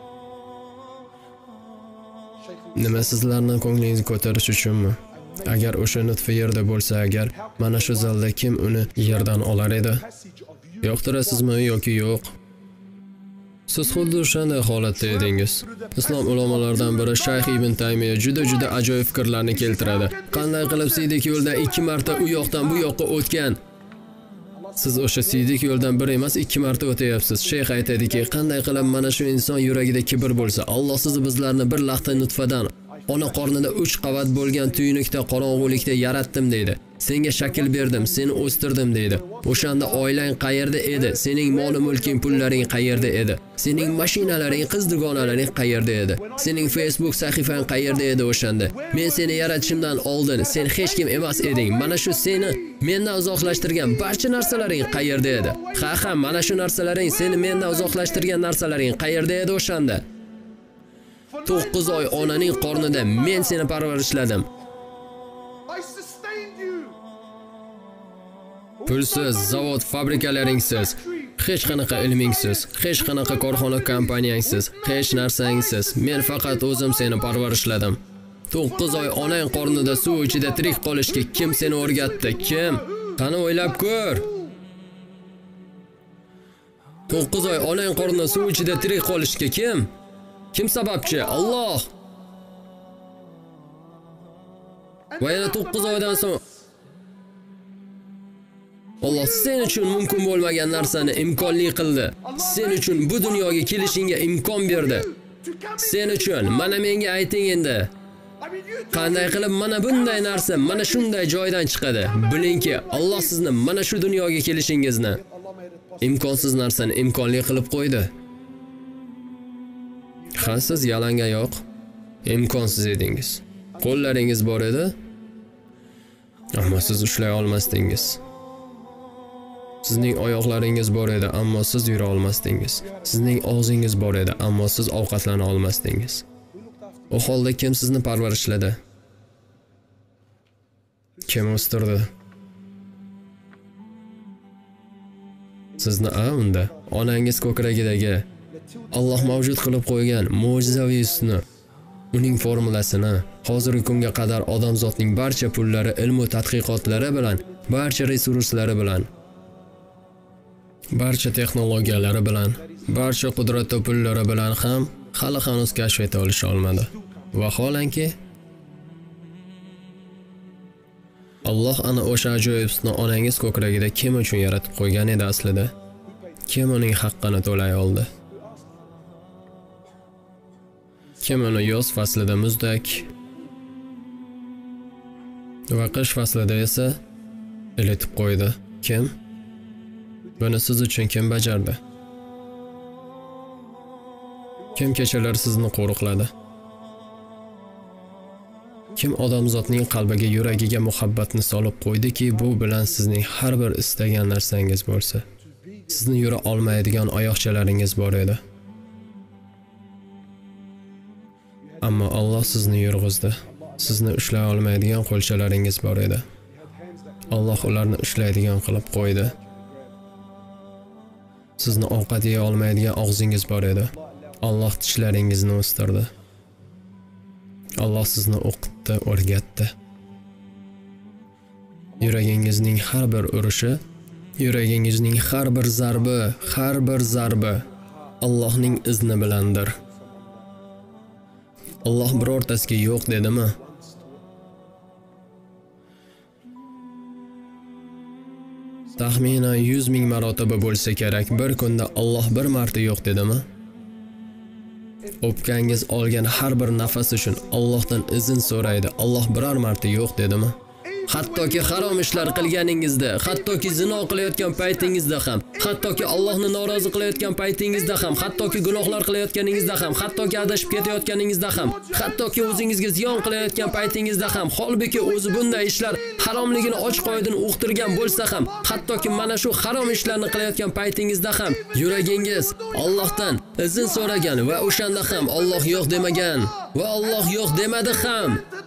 Speaker 3: Nima sizlarning ko'nglingizni ko'tarish uchunmi? Agar o'sha nutfa yerda bo'lsa, agar mana shu zalda kim uni yerdan olar edi? Yoqtirasizmi yoki yo'q? Siz xuddi o'shanday holatda edingiz. Islom ulamolaridan biri Shayx Ibn Taymiya juda-juda ajoyib fikrlarni keltiradi. Qanday qilib siydik yo'ldan ikki marta u yoqdan bu yoqqa o'tgan? Siz o'sha siydik yo'ldan bir emas, ikki marta o'tayapsiz. Shayx aytadiki, qanday qilib mana shu inson yuragida kibr bo'lsa, Alloh sizni bizlarni bir lahza nutfadan, ona qornida uch qavat bo'lgan tuynukda qorong'ulikda yaratdim deydi. Senga shakl berdim, seni o'stirdim deydi. O'shanda oilang qayerda edi? Sening mol-mulking, pullaring qayerda edi? Sening mashinalaring, qiz-dugonalaring qayerda edi? Sening Facebook sahifang qayerda edi o'shanda? Men seni yaratishimdan oldin sen hech kim emas eding. Mana shu seni mendan uzoqlashtirgan barcha narsalaring qayerda edi? Ha, ha, mana shu narsalaring, seni mendan uzoqlashtirgan narsalaring qayerda edi o'shanda? to'qqiz oy onaning qornida men seni parvarishladim. Pulsiz, zavod, fabrikalaringsiz, hech qanaqa ilmingsiz, hech qanaqa korxona kompaniyangsiz, hech narsangsiz. Men faqat o'zim seni parvarishladim. to'qqiz oy onang qornida suv ichida tirik qolishga kim seni o'rgatdi? Kim? Qani o'ylab ko'r. to'qqiz oy onang qornida suv ichida tirik qolishga kim? Kim sababchi? Alloh. Va yana to'qqiz oydan so'ng Alloh sen uchun mumkin bo'lmagan narsani imkonli qildi. Sen uchun bu dunyoga kelishingga imkon berdi. Sen uchun mana menga ayting endi. Qanday qilib mana bunday narsa, mana shunday joydan chiqadi? Bilingki, Alloh sizni mana shu dunyoga kelishingizni imkonsiz narsani imkonli qilib qo'ydi. Ha, siz yalanga yo'q, imkonsiz edingiz. Qo'llaringiz bor edi, ammo siz ushlay olmasdingiz. Sizning oyoqlaringiz bor edi, ammo siz yura olmasdingiz. Sizning og'zingiz bor edi, ammo siz ovqatlana olmasdingiz. U holda kim sizni parvarishladi? Kim o'stirdi? Sizni a unda onangiz ko'kragidagi Alloh mavjud qilib qo'ygan mo'jizaviy sutni, uning formulasini hozirgi kunga qadar odamzotning barcha pullari, ilm va tadqiqotlari bilan, barcha resurslari bilan, barcha texnologiyalari bilan, barcha qudrat to'pullari bilan ham hali hanuz kashf eta olisha olmadi. Vaholanki Alloh ana o'sha ajoyib sutni onangiz ko'kragida kim uchun yaratib qo'ygan edi aslida? Kim uning haqqini to'lay oldi? Kim uni yoz faslida muzdak va qish faslida esa ilitib qo'ydi? Kim? Buni siz uchun kim bajardi? Kim kechalar sizni qo'riqladi? Kim odamzotning qalbiga, yuragiga muhabbatni solib qo'ydiki, bu bilan sizning har bir istagan narsangiz bo'lsa, sizni yura olmaydigan oyoqchalaringiz bor edi. Ammo Alloh sizni yurg'izdi. Sizni ushlay olmaydigan qo'lchalaringiz bor edi. Alloh ularni ushlaydigan qilib qo'ydi. Sizni ovqat yeya olmaydigan og'zingiz bor edi. Alloh tishlaringizni o'stirdi. Alloh sizni o'qitdi, o'rgatdi. Yuragingizning har bir urishi, yuragingizning har bir zarbi, har bir zarbi Allohning izni bilandir. Alloh birortasiga yo'q dedimi? Taxminan yuz ming marotaba bo'lsa kerak, bir kunda Alloh bir marta yo'q dedimi? O'pkangiz olgan har bir nafas uchun Allohdan izn so'raydi. Alloh biror marta yo'q dedimi? Hattoki harom ishlar qilganingizda, hattoki zino qilayotgan paytingizda ham, hattoki Allohni norozi qilayotgan paytingizda ham, hattoki gunohlar qilayotganingizda ham, hattoki adashib ketayotganingizda ham, hattoki o'zingizga ziyon qilayotgan paytingizda ham, holbuki o'zi bunday ishlar haromligini ochiq-oydin uqtirgan bo'lsa ham, hattoki mana shu harom ishlarni qilayotgan paytingizda ham yuragingiz Allohdan izn so'ragan va o'shanda ham Alloh yo'q demagan va Alloh yo'q demadi ham.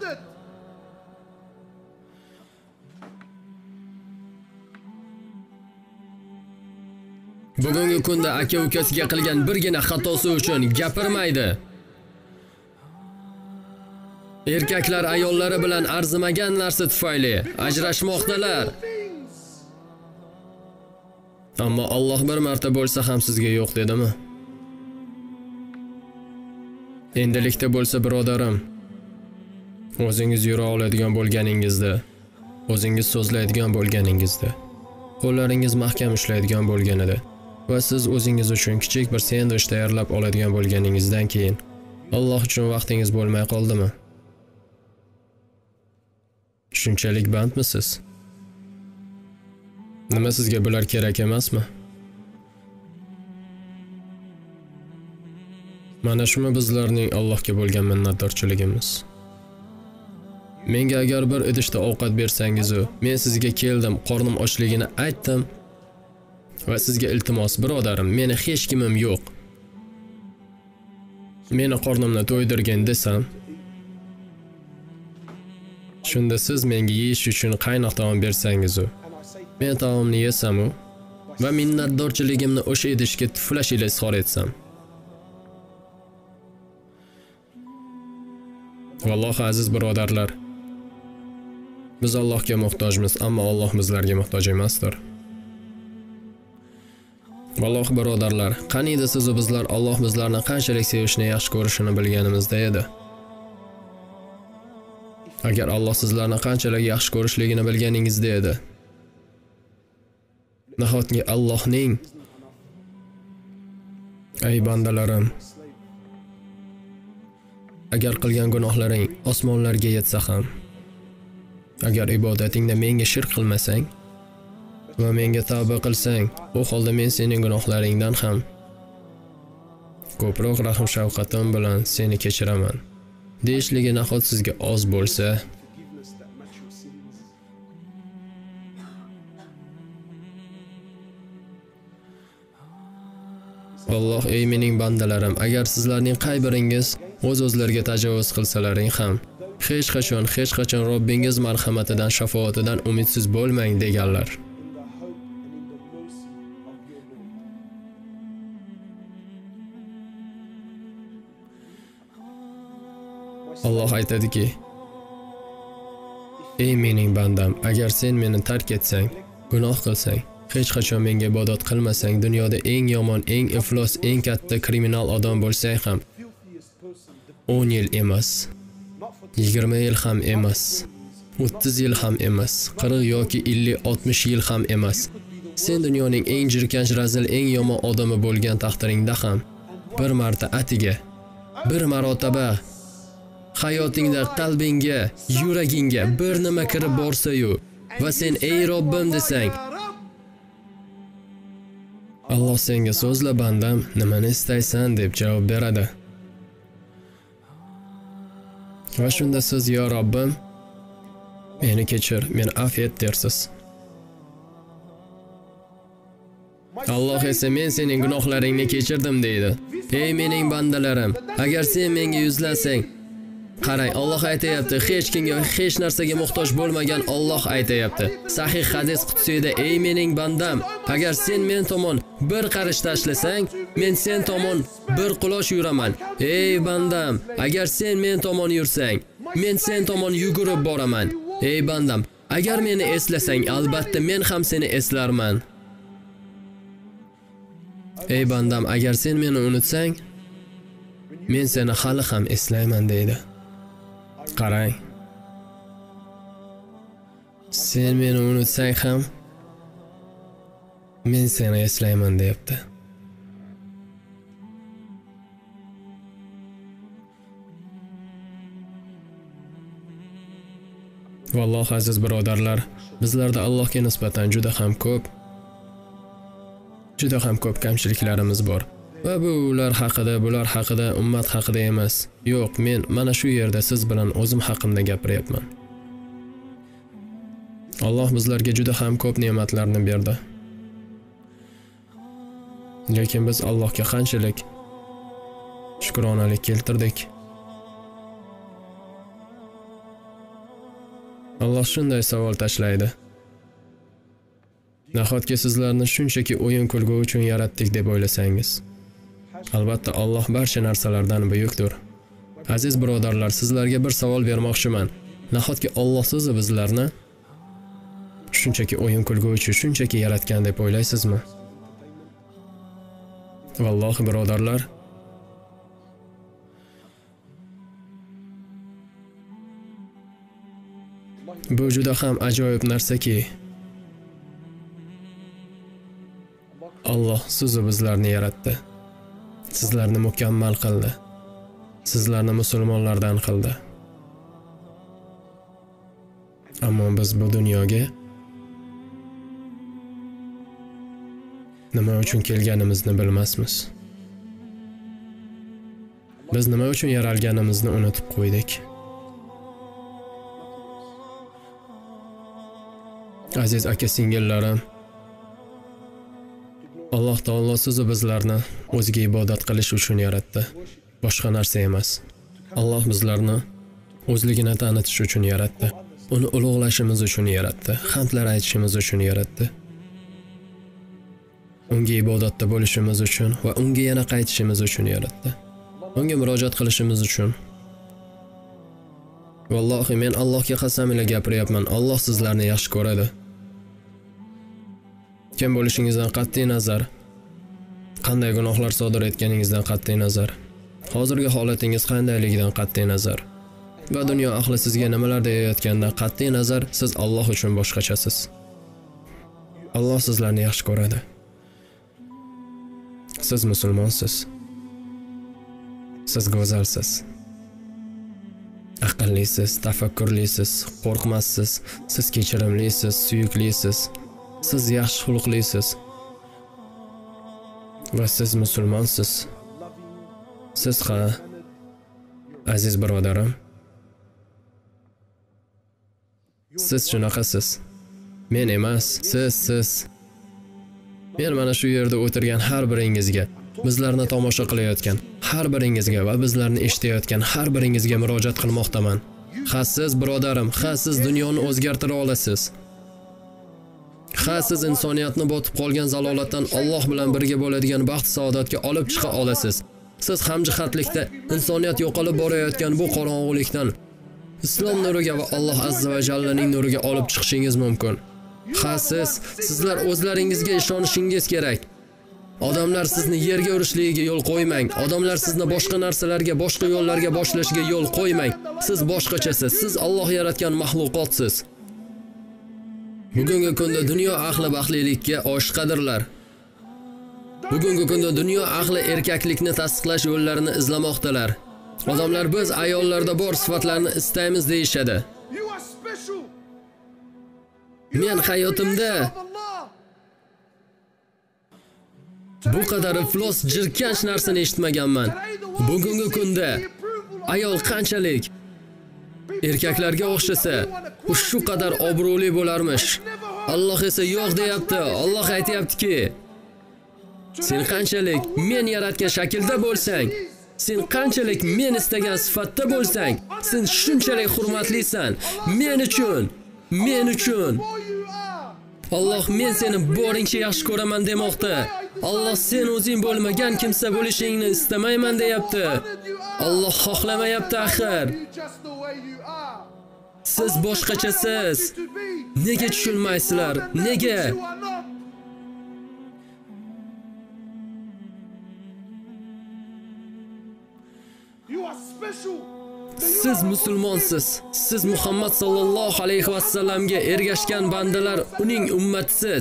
Speaker 3: Bugungi kunda aka ukasiga qilgan birgina xatosi uchun gapirmaydi. Erkaklar ayollari bilan arzimagan narsa tufayli ajrashmoqdalar. Ammo Alloh bir marta bo'lsa ham sizga yo'q dedimi? Endilikda bo'lsa birodarim, o'zingiz yura oladigan bo'lganingizda, o'zingiz so'zlaydigan bo'lganingizda, qo'llaringiz mahkam ishlaydigan bo'lganida va siz o'zingiz uchun kichik bir sendvich tayyorlab oladigan bo'lganingizdan keyin Alloh uchun vaqtingiz bo'lmay qoldimi? Shunchalik bandmisiz? Nima sizga bular kerak emasmi? Mana shumi bizlarning Allohga bo'lgan minnatdorchiligimiz. Menga agar bir idishda ovqat bersangiz, men sizga keldim, qornim ochligini aytdim va sizga iltimos, birodarim, meni hech kimim yo'q. Meni qornimni to'ydirgin desam, shunda siz menga yeyish uchun qaynoq taom bersangiz, men taomni yesam va minnatdorchiligimni o'sha idishga tuflash ila izhor etsam, vallohi aziz birodarlar, biz Allohga muhtojmiz, ammo Alloh bizlarga muhtoj emasdir. Valloh birodarlar, qaniydi siz va bizlar Alloh bizlarni qanchalik sevishni, yaxshi ko'rishini bilganimizda edi. Agar Alloh sizlarni qanchalik yaxshi ko'rishligini bilganingizda edi, nahotki Allohning ey bandalarim, agar qilgan gunohlaring osmonlarga yetsa ham, agar ibodatingda menga shirk qilmasang va menga tavba qilsang, u holda men sening gunohlaringdan ham ko'proq rahim shafqatim bilan seni kechiraman. Deyishligi nahot sizga oz bo'lsa, Alloh, ey mening bandalarim, agar sizlarning qay biringiz o'z-o'zlariga tajovuz qilsalaring ham, hech qachon, hech qachon Robbingiz marhamatidan, shafoatidan umidsiz bo'lmang deganlar. Alloh aytadiki: ey mening bandam, agar sen meni tark etsang, gunoh qilsang, hech qachon menga ibodat qilmasang, dunyoda eng yomon, eng iflos, eng katta kriminal odam bo'lsang ham o'n yil emas, yigirma yil ham emas, o'ttiz yil ham emas, qirq yoki ellik oltmish yil ham emas. Sen dunyoning eng jirkanch, razil, eng yomon odami bo'lgan taqdiringda ham bir marta atiga, bir marotaba hayotingda, qalbingga, yuragingga bir nima kirib borsa-yu va sen ey Robbim desang, Alloh senga so'zla bandam, nimani istaysan deb javob beradi. Va shunda siz yo Robbim, meni kechir, meni afv et dersiz. Alloh esa men sening gunohlaringni kechirdim deydi. Ey mening bandalarim, agar sen menga yuzlansang, qarang, Alloh aytayapti, hech kimga, hech narsaga muhtoj bo'lmagan Alloh aytayapti. Sahih hadis qudsiyda, ey mening bandam, agar sen men tomon bir qarish tashlasang, men sen tomon bir quloch yuraman. Ey bandam, agar sen men tomon yursang, men sen tomon yugurib boraman. Ey bandam, Agar meni eslasang, albatta men ham seni eslarman. Ey bandam, agar sen meni unutsang, men seni hali ham eslayman deydi. Qarang. Sen meni unutsang ham men seni eslayman deyapti. Valloh aziz birodarlar, bizlarda Allohga nisbatan juda ham ko'p juda ham ko'p kamchiliklarimiz bor. Va bu ular haqida, bular haqida, ummat haqida emas. Yo'q, men mana shu yerda siz bilan o'zim haqimda gapiryapman. Alloh bizlarga juda ham ko'p ne'matlarni berdi. Lekin biz Allohga qanchalik shukronalik keltirdik? Alloh shunday savol tashlaydi. Nahotki sizlarni shunchaki o'yin kulgu uchun yaratdik deb o'ylasangiz. Albatta Alloh barcha narsalardan buyukdir. Aziz birodarlar, sizlarga bir savol bermoqchiman. Nahotki Alloh sizni bizlarni shunchaki o'yin kulgu uchun shunchaki yaratgan deb o'ylaysizmi? Vallohi birodarlar, bu juda ham ajoyib narsaki. Alloh sizni bizlarni yaratdi. Sizlarni mukammal qildi. Sizlarni musulmonlardan qildi. Ammo biz bu dunyoga nima uchun kelganimizni bilmasmiz. Biz nima uchun yaralganimizni unutib qo'ydik. Aziz aka-singillarim, Alloh taolo sizni bizlarni o'ziga ibodat qilish uchun yaratdi. Boshqa narsa emas. Alloh bizlarni o'zligini tanitish uchun yaratdi. Uni ulug'lashimiz uchun yaratdi. Hamdlar aytishimiz uchun yaratdi. Unga ibodatda bo'lishimiz uchun va unga yana qaytishimiz uchun yaratdi. Unga murojaat qilishimiz uchun. Vallohi men Allohga qasam ila gapiryapman. Alloh sizlarni yaxshi ko'radi. Kim bo'lishingizdan qat'iy nazar, qanday gunohlar sodir etganingizdan qat'iy nazar, hozirgi holatingiz qandayligidan qat'iy nazar va dunyo ahli sizga nimalar deyayotganidan qat'iy nazar, siz Alloh uchun boshqachasiz. Alloh sizlarni yaxshi ko'radi. Siz musulmonsiz. Siz go'zalsiz. Aqllisiz, tafakkurlisiz, qo'rqmassiz, siz kechirimlisiz, suyuklisiz. Siz yaxshi xulqlisiz. Va siz musulmonsiz. Siz ha, aziz birodarim. Siz shunaqasiz. Men emas, siz, siz. Men mana shu yerda o'tirgan har biringizga, bizlarni tomosha qilayotgan har biringizga va bizlarni eshitayotgan har biringizga murojaat qilmoqdaman. Ha, siz birodarim, ha, siz dunyoni o'zgartira olasiz. Ha, siz insoniyatni botib qolgan zalolatdan Alloh bilan birga bo'ladigan baxt saodatga olib chiqa olasiz. Siz hamjihatlikda insoniyat yo'qolib borayotgan bu qorong'ulikdan islom nuriga va Alloh azza va jallaning nuriga olib chiqishingiz mumkin. Ha, siz sizlar o'zlaringizga ishonishingiz kerak. Odamlar sizni yerga urishligiga yo'l qo'ymang. Odamlar sizni boshqa narsalarga, boshqa yo'llarga boshlashiga yo'l qo'ymang. Siz boshqachasiz. Siz Alloh yaratgan mahluqotsiz. Bugungi kunda dunyo ahli baxtlilikka oshiqadirlar. Bugungi kunda dunyo ahli erkaklikni tasdiqlash yo'llarini izlamoqdalar. Odamlar biz ayollarda bor sifatlarni istaymiz deyishadi. Men hayotimda bu qadar iflos jirkanch narsani eshitmaganman. Bugungi kunda ayol qanchalik erkaklarga o'xshasa, u shu qadar obro'li bo'larmish. Alloh esa yo'q deyapti. Alloh aytayaptiki, sen qanchalik men yaratgan shaklda bo'lsang, sen qanchalik men istagan sifatda bo'lsang, sen shunchalik hurmatlisan. Men uchun, men uchun. Alloh men seni boringcha yaxshi ko'raman demoqda. Alloh sen o'zing bo'lmagan kimsa bo'lishingni istamayman deyapti. Alloh xohlamayapti axir. Siz boshqachasiz. Nega tushunmaysizlar? Nega? Siz musulmonsiz. Siz Muhammad sallallohu alayhi va sallamga ergashgan bandalar, uning ummatisiz.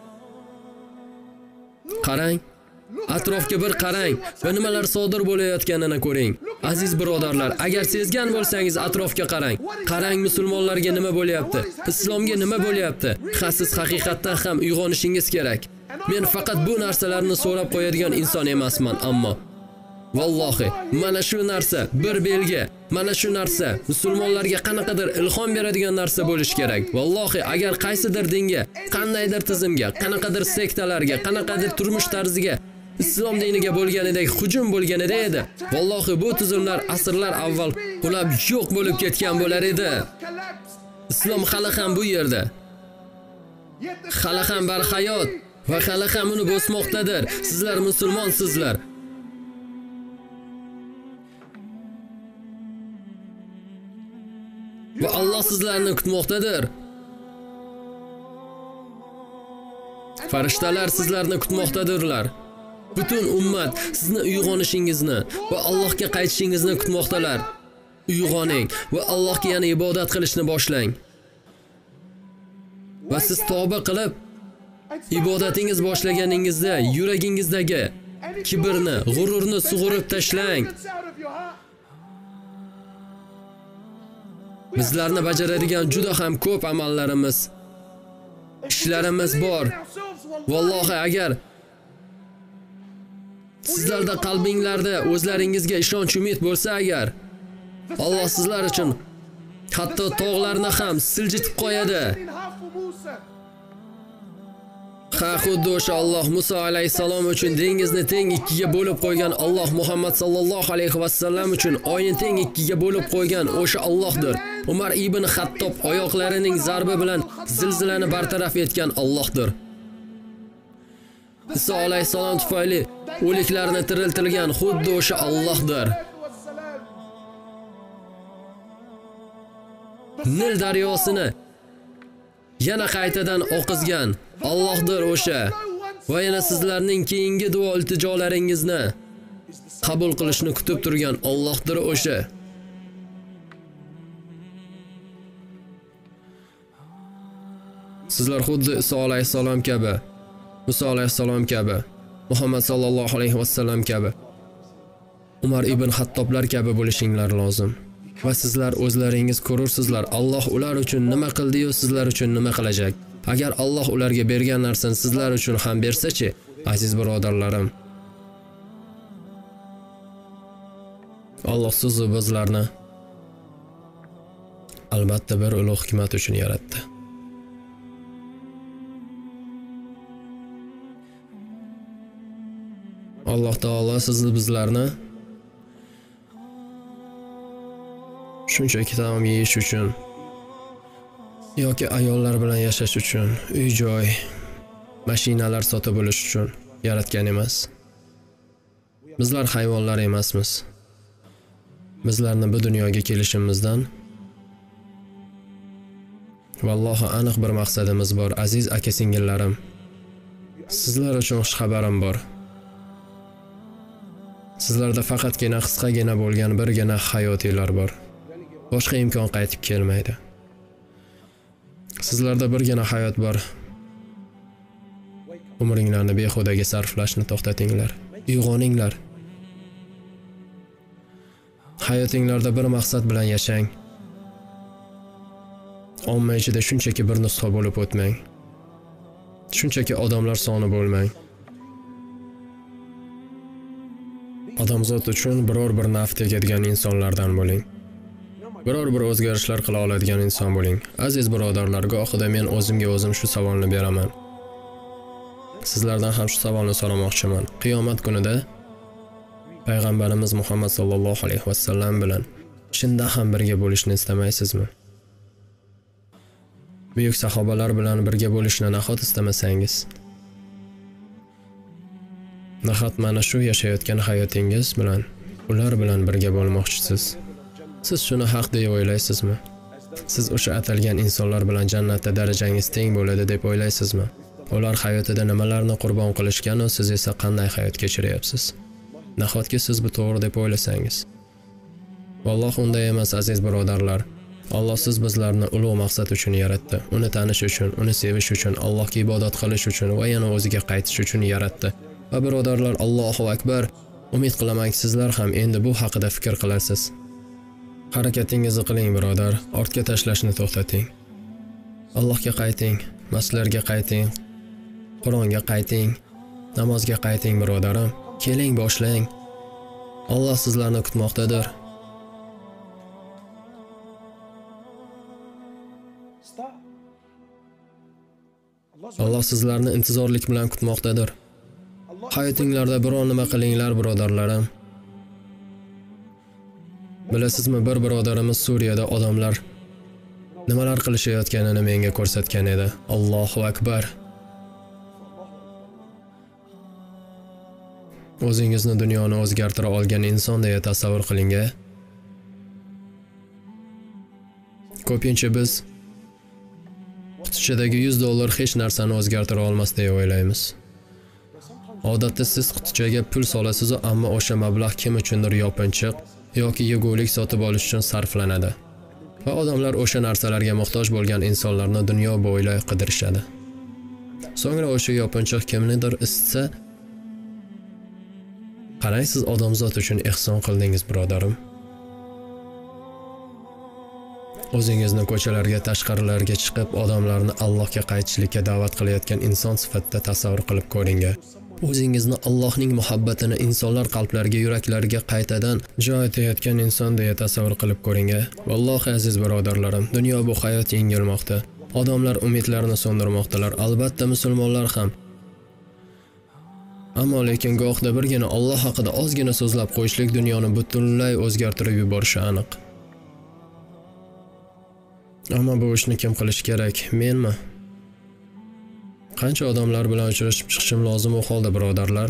Speaker 3: Qarang, atrofga bir qarang va nimalar sodir bo'layotganini ko'ring. Aziz birodarlar, agar sezgan bo'lsangiz atrofga qarang. Qarang musulmonlarga nima bo'layapti? Islomga nima bo'layapti? Ha, siz haqiqatdan ham uyg'onishingiz kerak. Men faqat bu narsalarni so'rab qo'yadigan inson emasman, ammo vallohi mana shu narsa bir belgi. Mana shu narsa musulmonlarga qanaqadir ilhom beradigan narsa bo'lish kerak. Vallohi agar qaysidir dinga, qandaydir tizimga, qanaqadir sektalarga, qanaqadir turmush tarziga islom diniga bo'lganidek hujum bo'lganida edi, vallohi bu tuzumlar asrlar avval qulab yo'q bo'lib ketgan bo'lar edi. Islom hali ham bu yerda. Hali ham barhayot va hali ham uni bosmoqdadir. Sizlar musulmonsizlar. Va Alloh sizlarni kutmoqdadir. Farishtalar sizlarni kutmoqdadirlar. Butun ummat sizni uyg'onishingizni va Allohga qaytishingizni kutmoqdalar. Uyg'oning va Allohga yana ibodat qilishni boshlang. Va siz tavba qilib ibodatingiz boshlaganingizda yuragingizdagi kibrni, g'ururni sug'urib tashlang. Bizlarni bajaradigan juda ham ko'p amallarimiz, ishlarimiz bor. Vallohi agar sizlarda qalbinglarda o'zlaringizga ishonch umid bo'lsa agar, Alloh sizlar uchun hatto tog'larni ham siljitib qo'yadi. Ha, xuddi o'sha Alloh Musa alayhisalom uchun dengizni teng ikkiga bo'lib qo'ygan Alloh Muhammad sallallohu alayhi va sallam uchun oyni teng ikkiga bo'lib qo'ygan o'sha Allohdir. Umar ibn Xattob oyoqlarining zarbi bilan zilzilani bartaraf etgan Allohdir. Isa alayhisalom tufayli o'liklarni tiriltirgan xuddi o'sha Allohdir. Nil daryosini yana qaytadan oqizgan Allohdir o'sha. Va yana sizlarning keyingi duo iltijolaringizni qabul qilishni kutib turgan Allohdir o'sha. Sizlar xuddi Isa alayhisalom kabi, Musa alayhisalom kabi, Muhammad sallallohu alayhi va sallam kabi, Umar ibn Xattoblar kabi bo'lishinglar lozim. Va sizlar o'zlaringiz ko'rursizlar, Alloh ular uchun nima qildi-yu sizlar uchun nima qilajak. Agar Alloh ularga bergan narsani sizlar uchun ham bersa-chi, aziz birodarlarim. Alloh sizni bizlarni albatta bir ulug' hikmat uchun yaratdi. Alloh taolo sizni bizlarni shunchaki taom yeyish uchun yoki ayollar bilan yashash uchun, uy-joy, mashinalar sotib olish uchun yaratgan emas. Bizlar hayvonlar emasmiz. Bizlarni bu dunyoga kelishimizdan vallohi aniq bir maqsadimiz bor, aziz aka-singillarim. Sizlar uchun xush xabarim bor. Sizlarda faqatgina qisqagina bo'lgan birgina hayotinglar bor. Boshqa imkon qaytib kelmaydi. Sizlarda birgina hayot bor. Umringlarni behudaga sarflashni to'xtatinglar. Uyg'oninglar. Hayotinglarda bir maqsad bilan yashang. Omma ichida shunchaki bir nusxa bo'lib o'tmang. Shunchaki odamlar soni bo'lmang. Odamzod uchun biror bir naf tegadigan insonlardan bo'ling. Biror bir o'zgarishlar qila oladigan inson bo'ling. Aziz birodarlar, gohida men o'zimga o'zim shu savolni beraman. Sizlardan ham shu savolni so'ramoqchiman. Qiyomat kunida payg'ambarimiz Muhammad sallallohu alayhi va sallam bilan chindan ham birga bo'lishni istamaysizmi? Buyuk sahobalar bilan birga bo'lishni nahot istamasangiz? Nahot mana shu yashayotgan hayotingiz bilan ular bilan birga bo'lmoqchisiz? Siz shuni haq deb o'ylaysizmi? Siz o'sha atalgan insonlar bilan jannatda darajangiz teng bo'ladi deb o'ylaysizmi? Ular hayotida nimalarni qurbon qilishgan, siz esa qanday hayot kechiryapsiz? Nahotki siz bu to'g'ri deb o'ylasangiz? Valloh unday emas, aziz birodarlar. Alloh siz bizlarni ulug' maqsad uchun yaratdi. Uni tanish uchun, uni sevish uchun, Allohga ibodat qilish uchun va yana o'ziga qaytish uchun yaratdi. Va birodarlar, Allohu akbar. Umid qilamanki, sizlar ham endi bu haqida fikr qilasiz. Harakatingizni qiling, birodar. Ortga tashlashni to'xtating. Allohga qayting, maslarga qayting, Qur'onga qayting, namozga qayting, birodarim. Keling, boshlang. Alloh sizlarni kutmoqdadir. Alloh sizlarni intizorlik bilan kutmoqdadir. Hayotinglarda biror nima qilinglar, birodarlarim. Bilasizmi, bir birodarimiz Suriyada odamlar nimalar qilishayotganini menga ko'rsatgan edi. Allohu akbar. O'zingizni dunyoni o'zgartira olgan inson deya tasavvur qiling-a. Ko'pincha biz qutichadagi yuz dollar hech narsani o'zgartira olmas deb o'ylaymiz. Odatda siz qutichaga pul solasiz, ammo o'sha mablag' kim uchundir yopinchiq yoki yegulik sotib olish uchun sarflanadi. Va odamlar o'sha narsalarga muhtoj bo'lgan insonlarni dunyo bo'ylab qidirishadi. So'ngra o'sha yopinchiq kimnidir isitsa, qarang, siz odamzod uchun ehson qildingiz, birodarim. O'zingizni ko'chalarga, tashqarilarga chiqib, odamlarni Allohga qaytishlikka da'vat qilayotgan inson sifatida tasavvur qilib ko'ring. O'zingizni Allohning muhabbatini insonlar qalblariga, yuraklariga qaytadan joy etayotgan inson deya tasavvur qilib ko'ring. Vallohi aziz birodarlarim, dunyo bu hayot yengilmoqda. Odamlar umidlarini so'ndirmoqdalar, albatta musulmonlar ham. Ammo lekin gohda birgina Alloh haqida ozgina so'zlab qo'yishlik dunyoni butunlay o'zgartirib yuborishi aniq. Ammo bu ishni kim qilish kerak? Menmi? Qancha odamlar bilan uchrashib chiqishim lozim u holda, birodarlar?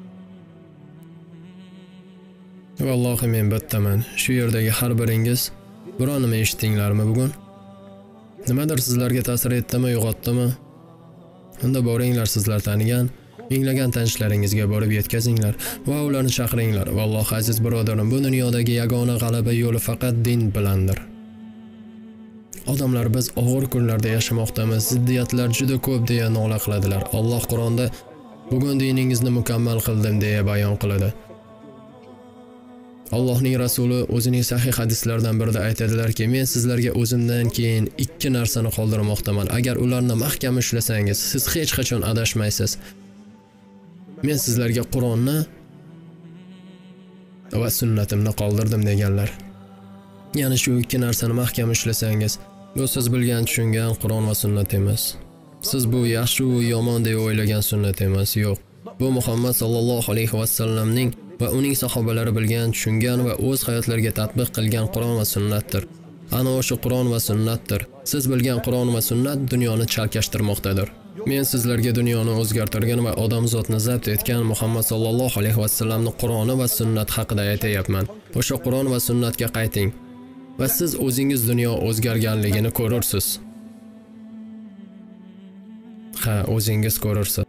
Speaker 3: Vallohi men bittaman. Shu yerdagi har biringiz biror nima eshitdinglarmi bugun? Nimadir sizlarga ta'sir etdimi, uyg'otdimi? Unda boringlar, sizlar tanigan, minglagan tanishlaringizga borib yetkazinglar va ularni chaqiringlar. Vallohi aziz birodarim, bu dunyodagi yagona g'alaba yo'li faqat din bilandir. Odamlar biz og'ir kunlarda yashamoqdamiz, ziddiyatlar juda ko'p deya nola qiladilar. Alloh Qur'onda bugun diningizni mukammal qildim deya bayon qiladi. Allohning rasuli o'zining sahih hadislaridan birida aytadilar-ki, men sizlarga o'zimdan keyin ikki narsani qoldirmoqdaman. Agar ularni mahkam ushlasangiz, siz hech qachon adashmaysiz. Men sizlarga Qur'onni va sunnatimni qoldirdim deganlar. Ya'ni shu ikki narsani mahkam ushlasangiz, bu siz bilgan, tushungan Qur'on va sunnat emas. Siz bu yaxshi va yomon deb o'ylagan sunnat emas, yo'q. Bu Muhammad sallallohu alayhi va sallamning va uning sahobalari bilgan, tushungan va o'z hayotlariga tatbiq qilgan Qur'on va sunnatdir. Ana o'sha Qur'on va sunnatdir. Siz bilgan Qur'on va sunnat dunyoni chalkashtirmoqdadir. Men sizlarga dunyoni o'zgartirgan va odamzodni zabt etgan Muhammad sallallohu alayhi va sallamning Qur'oni va sunnat haqida aytayapman. O'sha Qur'on va sunnatga qayting. Va siz o'zingiz dunyo o'zgarganligini ko'rursiz. Ha, o'zingiz ko'rursiz.